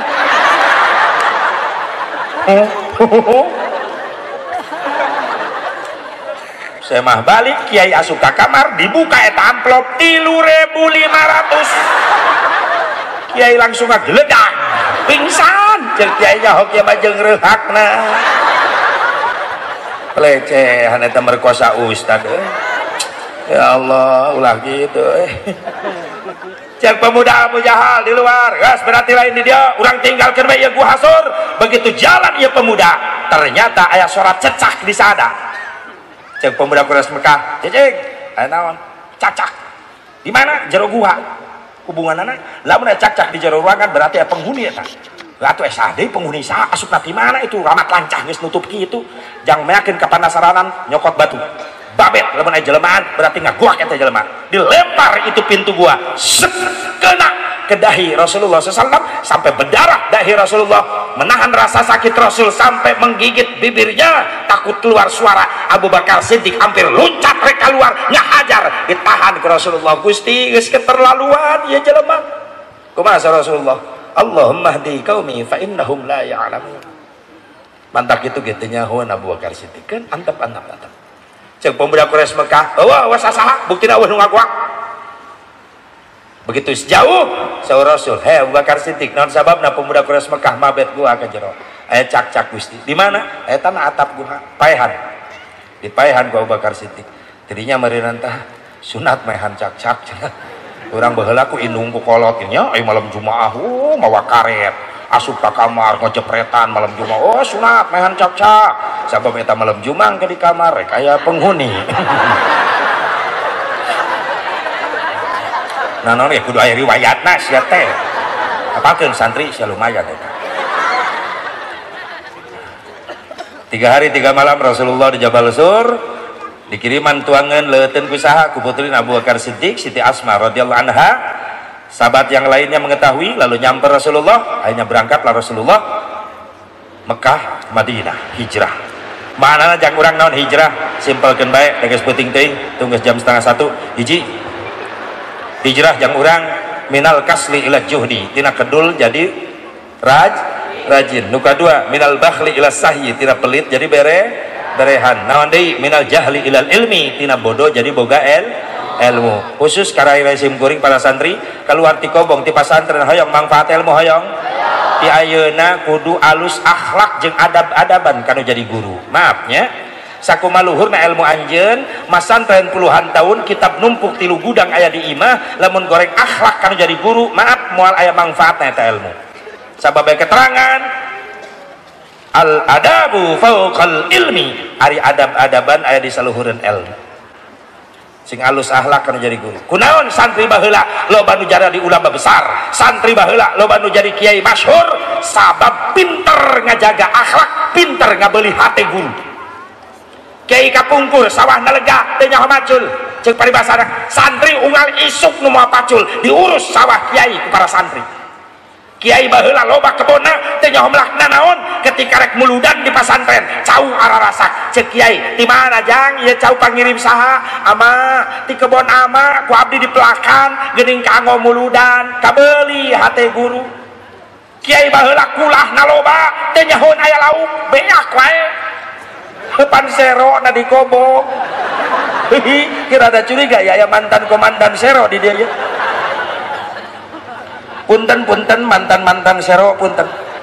Saya mah balik kiai asup ka kamar dibuka eta amplop 3.500. Kiai langsung ngageledak pingsan jeung kiai nyaho kieu mah jeung reuhakna. Pelecehan eta merkosa ustad ya Allah ulah gitu Cek pemuda Abu Jahal di luar, gas berarti lain di dia, orang tinggalkan bae ieu gua hasur. Begitu jalan ieu pemuda, ternyata aya suara cecak di sana. Cek pemuda Quraisy Mekah, cecing, aya naon? Cacak. Di mana? Jero gua. Hubunganana, lamun aya cacak di jero ruangan berarti aya penghuni eta. Atuh asa deui penghuni saha asupna ti mana itu? Ramat lancah geus nutup kitu. Jang meakeun kapanasaranan nyokot batu. Babet lamun aya jelemaan berarti ngaguak eta jelema. Dilempar itu pintu gua. Sek, kena ke dahi Rasulullah SAW sampai berdarah dahi Rasulullah, menahan rasa sakit Rasul sampai menggigit bibirnya, takut keluar suara. Abu Bakar Siddiq hampir loncat rek keluar ngahajar, ditahan ke Rasulullah. Gusti geus keterlaluan ieu jelema. Kumaha Rasulullah? Allahumma hdi qaumi fa innahum la ya'lamun. Mantak itu gitu nyahoan Abu Bakar Siddiq kan antep. Cek pemuda Quraisy Mekah, wah sasaha buktina eueuh nu ngaguak. Begitu sejauh saur Rasul, "Hei Abu Bakar Siddiq, naon sababna pemuda Quraisy Mekah mabet gua ka jero?" Aya cak-cak Gusti. Di mana? Eta na atap gua, paehan. Di paehan ku Abu Bakar Siddiq. Tidinya meureunna tah sunat maehan cak-cak. Urang baheula ku indung ku kolot nya ai malam Jumaah mawa karet. Asup ka kamar ngojepretan malam Jumaah. Oh sunat maehan cak-cak. Sabab eta malam Jumaah ke di kamar rek aya penghuni. Nah non ya kudu aya riwayatna sia teh. Apalkeun santri sia lumayan eta. 3 hari 3 malam Rasulullah di Jabal Sur, dikiriman tuangan leuteun ku saha ku putrina Abu Bakar Siddiq, Siti Asma radhiyallahu anha. Sahabat yang lainnya mengetahui lalu nyamper Rasulullah, akhirnya berangkatlah Rasulullah Mekah Madinah hijrah. Mana jang urang naon hijrah simpelkeun bae geus peuting teuing tunggu jam 12:30 hiji hijrah jang urang minal kasli ila juhdi tina kedul jadi rajin. Nu kadua minal bakhli ila sahyi tina pelit jadi berehan. Naon deui minal jahli ilal ilmi tina bodoh jadi boga ilmu. Khusus karai resim kuring para santri keluar ti kobong ti pasantren hoyong manfaat ilmu hoyong ti ayeuna kudu alus akhlak jeung adab-adaban kanu jadi guru. Maafnya sakumaha luhurna ilmu anjeun masantren puluhan tahun kitab numpuk tilu gudang aya di imah lamun goreng akhlak kanu jadi guru maaf moal aya manfaatna eta ilmu. Sabab keterangan al adabu fauqal ilmi, ari adab-adaban aya di saluhureun ilmu. Sing alus akhlak kanu jadi guru. Kunaon santri baheula loba nu jadi ulama besar, santri baheula loba nu jadi kiai masyhur, sabab pinter ngajaga akhlak, pinter ngabeuli hate guru. Kiai kapungkur sawahna lega teu nyaho macul, ceuk paribasana santri unggal isuk nu moal pacul, diurus sawah kiai ku para santri. Kiai baheula loba kebonna teh nyaho melakna naon ketika rek muludan di pasantren cau ararasak cek kiai di mana jang ieu cau pangirim saha ama di kebon ama ku abdi dipelakan geuning kanggo muludan kabeuli hate guru kiai baheula kulah naloba teh nyahoan aya lauk beak wae depan sero na dikobong kira ada curiga ya mantan komandan sero di dia ya punten mantan sero punten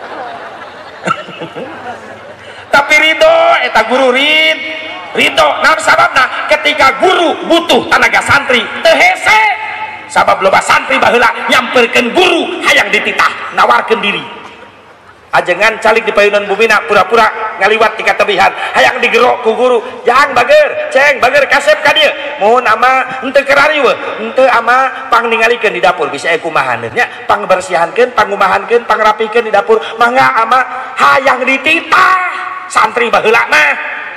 tapi ridho eta guru ridho naon sababna ketika guru butuh tenaga santri teu hese sabab loba santri baheula nyamperkeun guru hayang dititah nawarkeun diri ajengan calik di payunan bumina pura-pura ngaliwat tika tebihan hayang digerok ku guru jangan bager ceng bager kasep ka dieu mohon ama henteu kerari we henteu ama pang ningalikeun di dapur bisa kumahan nya pang bersihankeun pangumahankeun pangrapikeun di dapur mangga ama hayang dititah santri baheula mah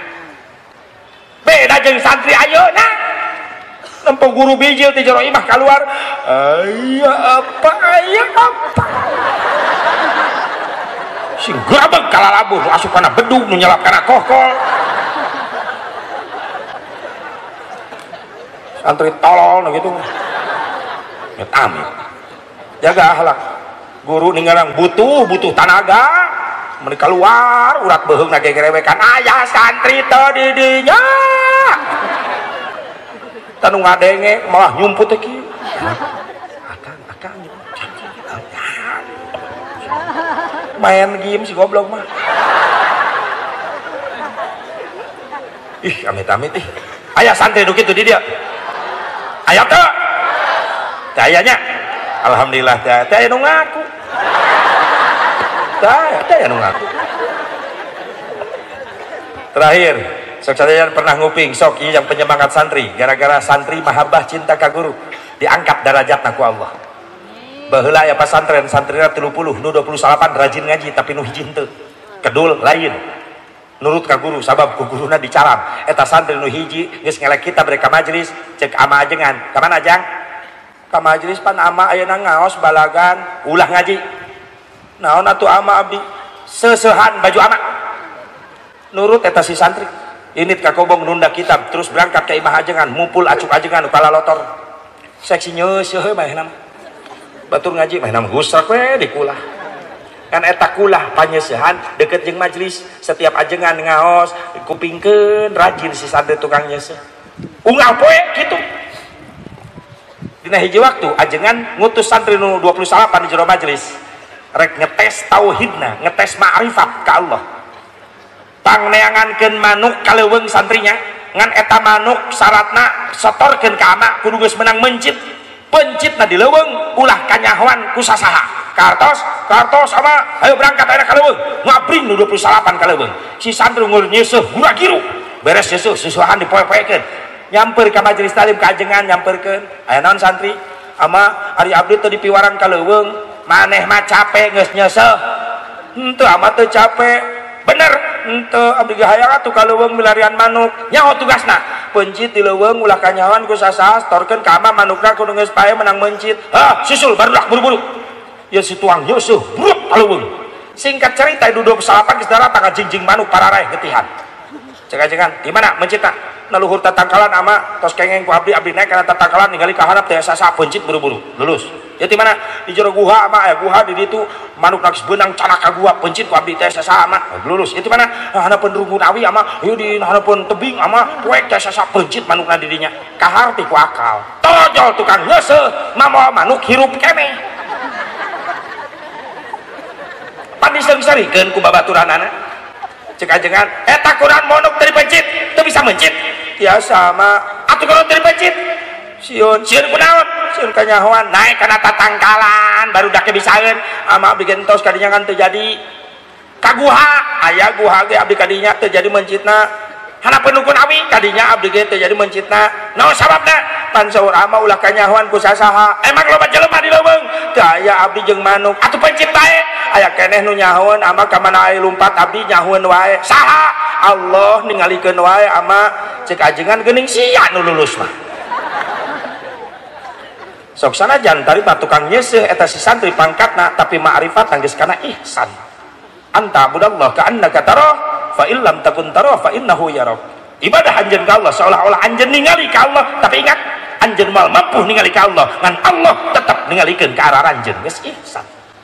beda jeung santri ayeuna nempo guru bijil ti jero imah keluar aya apa sing grabeg kalalabuh nu asup kana bedug nu nyelap kana kokol santri tolol nu gitu nyet amit jaga akhlak guru ninggalang butuh tenaga meni keluar urat beheung na gegerewekan aya santri teu di dinya tanu ngadenge malah nyumput teh kieu akang main game si goblok mah ih amit-amit ih aya santri nu kitu di dia aya teu teh ayanya alhamdulillah teh aya nu ngaku teh aya nu ngaku terakhir sok sadayana pernah nguping sok ieu yang penyemangat santri gara-gara santri mahabbah cinta ka guru diangkat derajatna ku Allah baheula aya pasantren santrina 30 nu 28 rajin ngaji tapi nu hiji henteu kedul lain nurut ka guru sabab ku guruna dicaram eta santri nu hiji geus ngelek kita bere ka majelis cek ama ajengan ka mana ajang ka majelis pan ama ayeuna ngaos balagan ulah ngaji naon atuh ama abdi seusehan baju ama nurut eta si santri init ka kobong nunda kitab terus berangkat ke imah ajengan mumpul acuk ajengan kepala lotor seksi nyeuseun mah nama batur ngaji mah nama gusrak we dikulah kan eta kulah panyeusehan deket jeung majelis setiap ajengan ngaos kupingkeun rajin si santri tukang nyeuseuh unggal poe kitu dina hiji waktu ajengan ngutus santri nu 28 di jero majelis rek ngetes tauhidna ngetes ma'rifat ka Allah pangneangankeun manuk kaleuweung santrinya ngan eta manuk syaratna setorkeun ka ama kudu geus menang mencit pencitna di leuweung ulah kanyahoan ku sasaha kartos ama ayo berangkat ayeuna ka leuweung ngabring nu 28 ka leuweung si santri ngeur nyeuseum gura-giru beres nyeuseum susuhan dipoe-poekeun nyamper ka majelis talim ka ajengan nyamperkeun aya naon santri ama ari abdi teu dipiwaran ka leuweung maneh mah capek geus nyeuseum henteu ama teu capek bener henteu abdi hayang atuh ka leuweung milarian manuk nyaho tugasna pencit di leuweung ulah kanyahoan ku sasaha storkeun ka ama manukna kudu geus pae menang mencit susul barudak buru-buru ya si tuang nyeuseum bruk ka leuweung singkat cerita 28 geus datang ka jingjing manuk pararaeh getihan cek ajengan di mana mencitna na luhur tatangkalan ama tos kengeng ku abdi naik kana tatangkalan ningali ka harap teh sasaha pencit buru-buru lulus ya di mana di jero guha ama aya guha di ditu manuk geus beunang canak ka guha pencit ku abdi teh sasaha ama lulus ya di mana hanapeun rungun awi ama ieu di hanapeun tebing ama poek teh sasaha pencit manukna di dinya kaharti ku akal tojol tukang nyeuseum mah manuk hirup keneh pan diseung-seurikeun ku babaturanana cek ajengan eta kurang monok dari pencit teu bisa mencit biasa mah atuh kalau dari pencit sieun kunaon sieun kanyahoan naik kana tatangkalan baru dake bisaeun ama abdi gentos kadinya kan teu jadi kaguha aya guha ge abdi kadinya teu jadi mencitna hanapeun nukun awi kadinya abdi ge teu jadi mencitna naon sababna pan saur ama ulah kanyahoan ku sasaha emang loba jelema di leuweung teu aya abdi jeung manuk atuh pencit bae aya keneh nu nyahoeun ama ka mana aya lumpat abdi nyahoeun wae saha Allah ningalikeun wae ama cek ajengan geuning sia nu lulus mah sok sanajan tari mah tukang nyeseuh eta si santri pangkatna tapi ma'rifat geus kana ihsan. Anta budallah ka annaka tarah fa illam takun tarah fa innahu yarak. Ibadah anjeun ka Allah seolah-olah anjeun ningali ka Allah, tapi ingat anjeun moal mampu ningali ka Allah ngan Allah tetap ningalikeun ka arah anjeun, geus ihsan.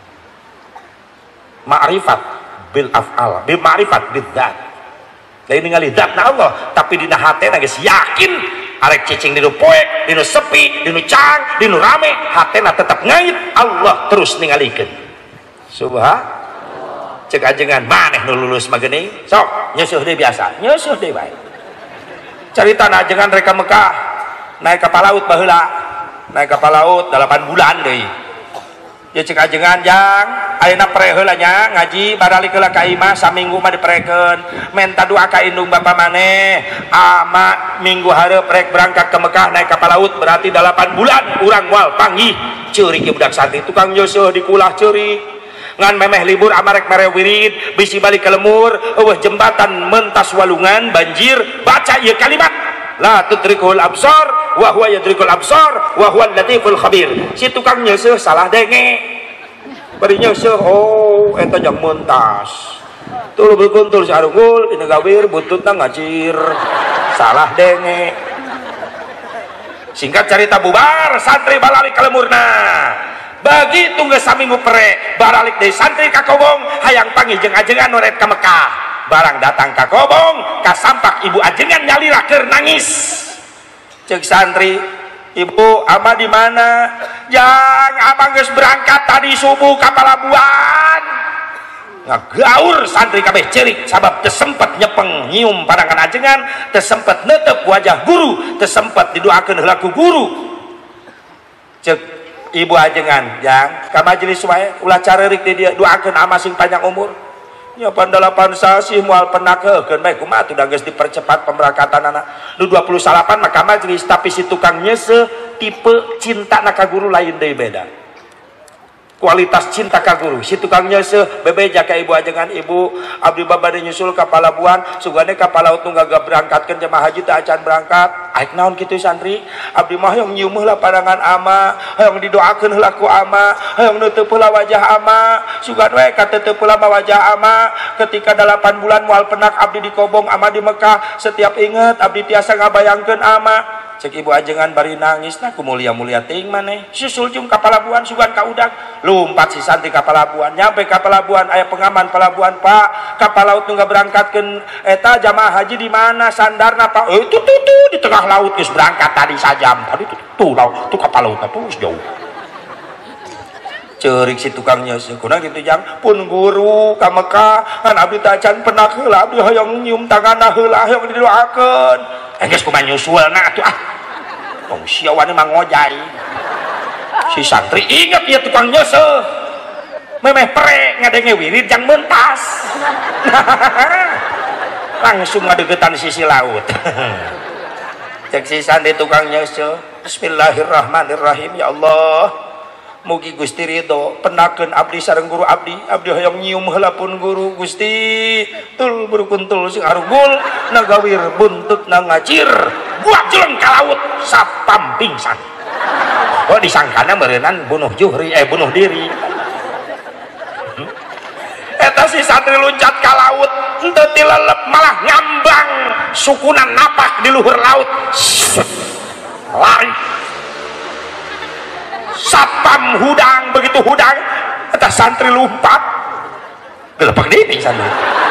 Ma'rifat bil af'al, bil ma'rifat bid dzat. Lain ningali dzatna Allah, tapi dina hatena geus yakin arek cicing dinu poek, dinu sepi, dinu cang, dinu rame, hatena tetap ngait Allah terus ningalikeun. Subhan cek ajengan maneh nu lulus mah geuning sok nyeusuh deui biasa nyeusuh deui bae caritana ajengan reka Mekah naik kapal laut baheula naik kapal laut 8 bulan deui ya cek ajengan jang ayeuna pre heula nya ngaji baralik heula ka imah saminggu mah diprekeun menta doa ka indung bapa maneh ama minggu hareup rek berangkat ke Mekah naik kapal laut berarti 8 bulan urang moal panggih ceurik ge budak santri tukang nyeusuh dikulah ceurik ngan memeh libur amarek mere wirid bisi balik ke lemur eueuh jembatan mentas walungan banjir baca ieu kalimat la tudrikul absar wa huwa yudrikul absar wa huwal latiful khabir. Si tukang nyeusuh salah denge bari nyeusuh oh eta jang mentas tuluy beuntul si arungul dina gawir buntutna ngacir salah denge. Singkat cerita bubar santri balalik ke lemurna begitu geus saminggu pere baralik deui santri ka Kobong hayang panggih jeung ajengan noret ka Mekah barang datang ka Kobong ka sampak ibu ajengan nyalira keur nangis ceuk santri ibu ama di mana jang abang geus berangkat tadi subuh ka Palabuhan ngagaur santri kabeh ceurik sabab teu sempet nyepeng nyium pandangan ajengan teu sempet neuteup wajah guru teu sempet didoakeun heula ku guru ceuk ibu ajengan jang ka majelis wae ulah careurik di dia doakeun ama sing panjang umur nya pan 8 sasi moal penakeun bae kumaha teh geus dipercepat pemberangkatan anak nu 29 mah ka majelis tapi si tukang nyeuseum tipe cinta na ka guru lain deui beda kualitas cinta ka guru si tukang nyeuseum bebeja ka ibu ajengan ibu abdi babade nyusul ka Palabuhan sugane kapal laut nu gaga berangkatkeun jemaah haji teh acan berangkat aik naon kitu santri abdi mah hoyong nyium heula pandangan ama hoyong didoakeun heula ku ama hoyong neuteub heula wajah ama sugan we ka teuteub heula wajah ama ketika 8 bulan moal penak abdi di Kobong ama di Mekah setiap inget abdi tiasa ngabayangkeun ama cek ibu ajengan bari nangis nah ku mulia-mulia ting maneh susul jeung ka Palabuhan sugan ka udang lumpat si santri ka Palabuhan nyampe ka Palabuhan aya pengaman Palabuhan Pak kapal laut nu berangkatkeun eta jamaah haji di mana sandarna Pak itu di tengah laut geus berangkat tadi sajam tadi tuh laut tuh kapal laut tuh jauh ceurik si tukang nyeuseum kunaon kitu jang pun guru ka Mekah kan abdi teh acan penak heula abdi hoyong nyium tanganna heula hoyong didoakeun geus kumaha nyusulna atuh ah tong sia wani mah ngojai si santri inget ieu tukang nyeuseum memeh pere ngadenge wirid jang mentas langsung ngadeugetan sisi laut cek si santri tukang nyeuseum bismillahirrahmanirrahim ya Allah mugi Gusti ridho penakeun abdi sareng guru abdi hoyong nyium heula pun guru Gusti tul berukuntul sing arugul nagawir buntutna ngacir buat jeleng ka laut sapam pingsan oh disangkana meureunan bunuh diri eta si santri loncat ka laut henteu tilelep malah ngambang sukunan napak di luhur laut lari sapam hudang begitu hudang eta santri lompat gelepek deui santri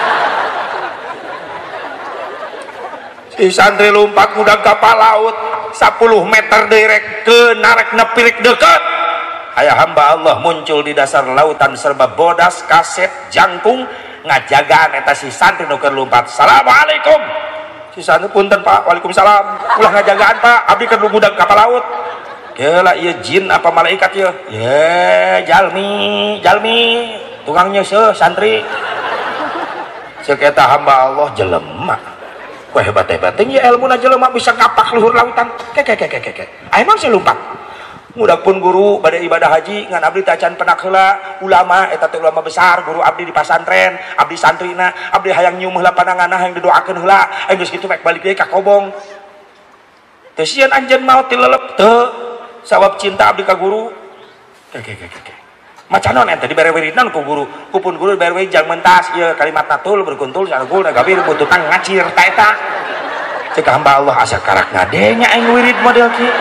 si santri lompat hudang kapal laut 10 meter derek ke narek nepirek deket aya hamba Allah muncul di dasar lautan serba bodas kaset jangkung ngajagaan eta si santri nu keur lompat assalamualaikum si santri punten Pak waalaikumsalam ulah ngajagaan Pak abdi keur hudang kapal laut keula ieu jin apa malaikat ieu ye jalmi tukang nyeuseum santri ceuk eta hamba Allah jelema ku hebat-hebat teh ieu elmuna jelema bisa ngapak luhur lautan ke aya naon sih lumpat mudak pun guru bade ibadah haji ngan abdi teh acan penak heula ulama eta teh ulama besar guru abdi di pasantren abdi santrina abdi hayang nyium heula pandanganna hayang didoakeun heula geus kitu rek balik deui ka Kobong teu sieun anjeun maot tilelep teu sabab cinta abdi ka guru. Macan non ente dibere wiridan ku guru, kupun guru dibere wirid jang mentas ieu kalimat natul berkuntul sargul gabir bututan ngacir ta eta. Ceuk hamba Allah asa karak ngadenya aing wirid model kieu.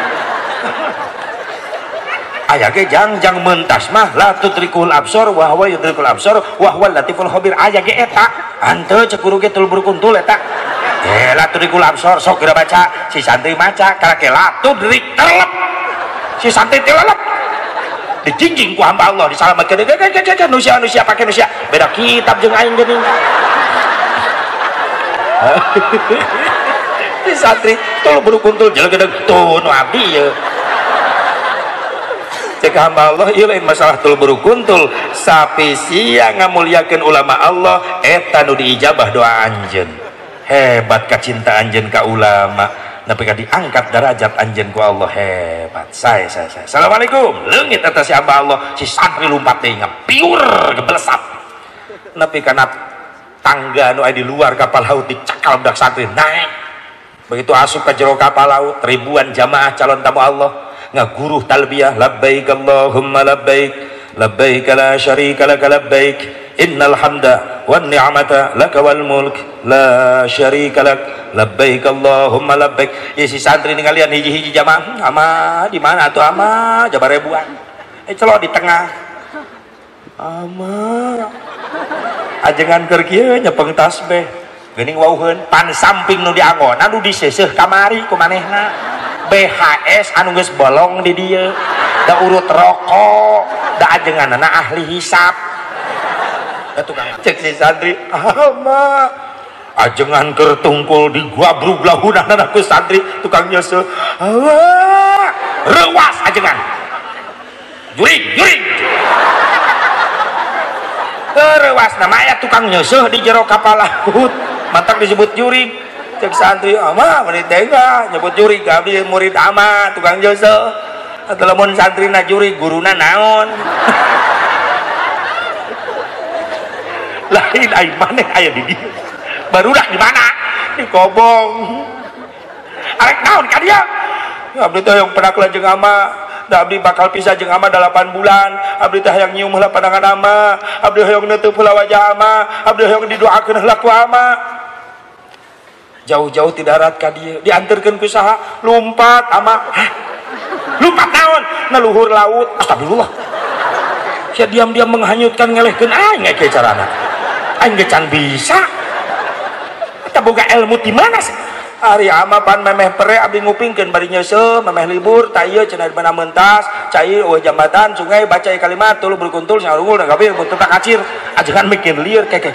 Aya ge jang mentas mah la tutrikul absor wa huwa yudrikul absor wa huwa latiful khabir. Aya ge eta hanteu ceuk guru ge tul berkuntul eta. La tutrikul absor sok geura baca si santri maca karake la tudrik telep. Si santri telep. Dijinjing ku hamba Allah disalamatkeun nusia pakai nusia beda kitab jeung aing geuning. Di santri tuluy berukuntul jelek-jelek tuh nu abdi ieu. Cek hamba Allah ieu lain masalah tuluy berukuntul sapi sia ngamuliakeun ulama Allah eta nu diijabah doa anjeun. Hebat kacinta anjeun ka ulama. Tapi kan diangkat derajat anjeun ku Allah hebat. Saya. Assalamualaikum. Leungit atas si hamba Allah si santri lumpat deui ngapiur geblesat. Nepi kana tangga nu aya di luar kapal laut dicekal budak santri naik. Begitu asup ka jero kapal laut ribuan jamaah calon tamu Allah ngaguruh talbiyah labbaik Allahumma labbaik labbaik la syarika lak labbaik innal hamda wan ni'mata lak wal mulk la syarika lak labbaik Allahumma labbaik. Ya si santri ningalian hiji-hiji jamaah ama di mana atuh ama jabar ribuan celok di tengah ama ajengan keur kieu nyepeng tasbih geuning wauheun pan samping nu dianggon anu diseuseuh kamari ku manehna BHS anu geus bolong di dieu da urut rokok da ajenganna ahli hisab da tukang cek si santri ama ajengan keur tungkul di gua bruglahunan ku santri tukang nyeuseul Allah rewas ajengan juring rewas nama aya tukang nyeuseul di jero kapal laut mantak disebut juring cek santri ama meuni teh nyebut juring abdi murid ama tukang nyeuseul atuh lamun santrina juring guruna naon lain ai maneh aya di dieu barudak di mana di kobong arek naon ka dia abdi teh yang pernah jeung ama da abdi bakal pisah jeung ama 8 bulan abdi teh hayang nyium heula pandangan ama abdi hayang neuteub heula wajah ama abdi hayang didoakeun heula ku ama jauh-jauh ti darat ka dieu dianterkeun ku saha lumpat ama lumpat naon na luhur laut astagfirullah sia diam-diam menghanyutkan ngelehkeun aing ge carana aing ge can bisa eta boga ilmu di mana sih ari ama pan memeh pere abdi ngupingkeun bari nyeuseul memeh libur ta ieu cenah di mana mentas cai eueuh jambatan sungai baca kalimat tuluy berkuntul sarungul da kabeh butuh kacir ajengan mikir lieur keke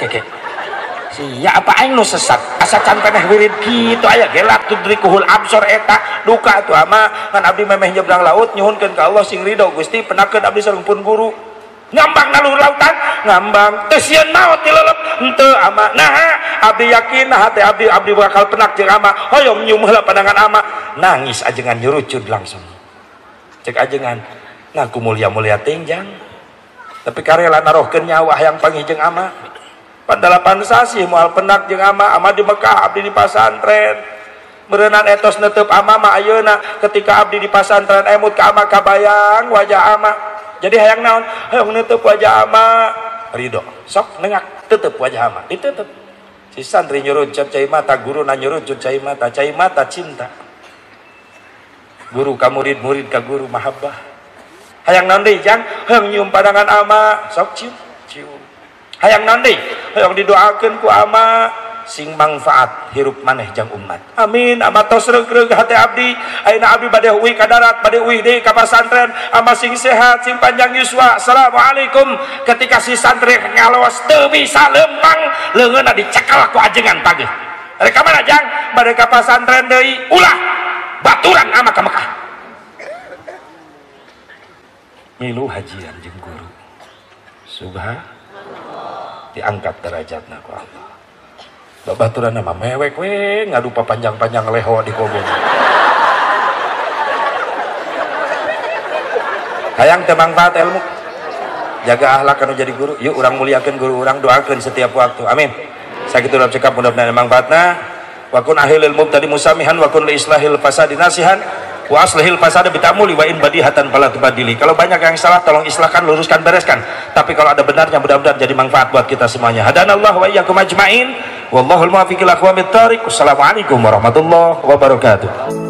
sia apa aing nu sesat asa can peneh wirid kitu aya gelak tudrikuhul absor eta duka atuh ama kan abdi memeh nyebrang laut nyuhunkeun ka Allah sing ridho Gusti penakeun abdi sareng pun guru ngambang nalur lautan ngambang teu sieun maot ti leuleup henteu ama nah abdi yakin hati abdi bakal penak jeung ama hoyong nyium heula pandangan ama nangis ajengan nyurucud langsung cek ajengan ngaku mulia-mulia tinjang tapi karela narohkeun nyawa hayang panggih ama pandalapan sasih moal penak jeung ama di Mekah abdi di pasantren berenang etos neuteup ama mah ayeuna ketika abdi di pasantren emut ka ama kabayang wajah ama jadi hayang naon hayang neuteub wajah ama ridho sok nengak tetep wajah ama ditutup si santri nyurucut cai mata guru na nyurucut cai mata cinta guru ka murid ka guru mahabbah hayang naon deui jang hayang nyium pandangan ama sok cium hayang naon deui hayang didoakeun ku ama sing manfaat hirup maneh jang umat amin ama tos reug-reug hati abdi ayeuna abdi bade uwi ka darat bade uwi deui ka pasantren ama sing sehat sing panjang yuswa assalamualaikum ketika si santri ngaloos teu bisa lempang leungeunna dicekal ku ajengan pageuh rek ka mana jang bade ka pasantren deui ulah baturan ama ka Mekah milu hajian jeung guru subhanallah diangkat derajatna ku Allah babaturan nama mewek we ngadu panjang-panjang leho di kobong hayang teu manfaat ilmu jaga akhlak anu jadi guru yuk urang muliakeun guru urang doakeun setiap waktu amin sakitu urang cekap mudah-mudahan manfaatna wa kun ahilil mubtadi musamihan wa kun li islahil fasadi nasihan wa aslihil fasada bitamuli wa in badihatan fala tubadili. Kalau banyak yang salah tolong islahkan, luruskan, bereskan, tapi kalau ada benarnya mudah-mudahan jadi manfaat buat kita semuanya. Hadanallahu wa iyyakum ajmain, wallahul muwaffiq ila aqwamit thariq. Wassalamualaikum warahmatullahi wabarakatuh.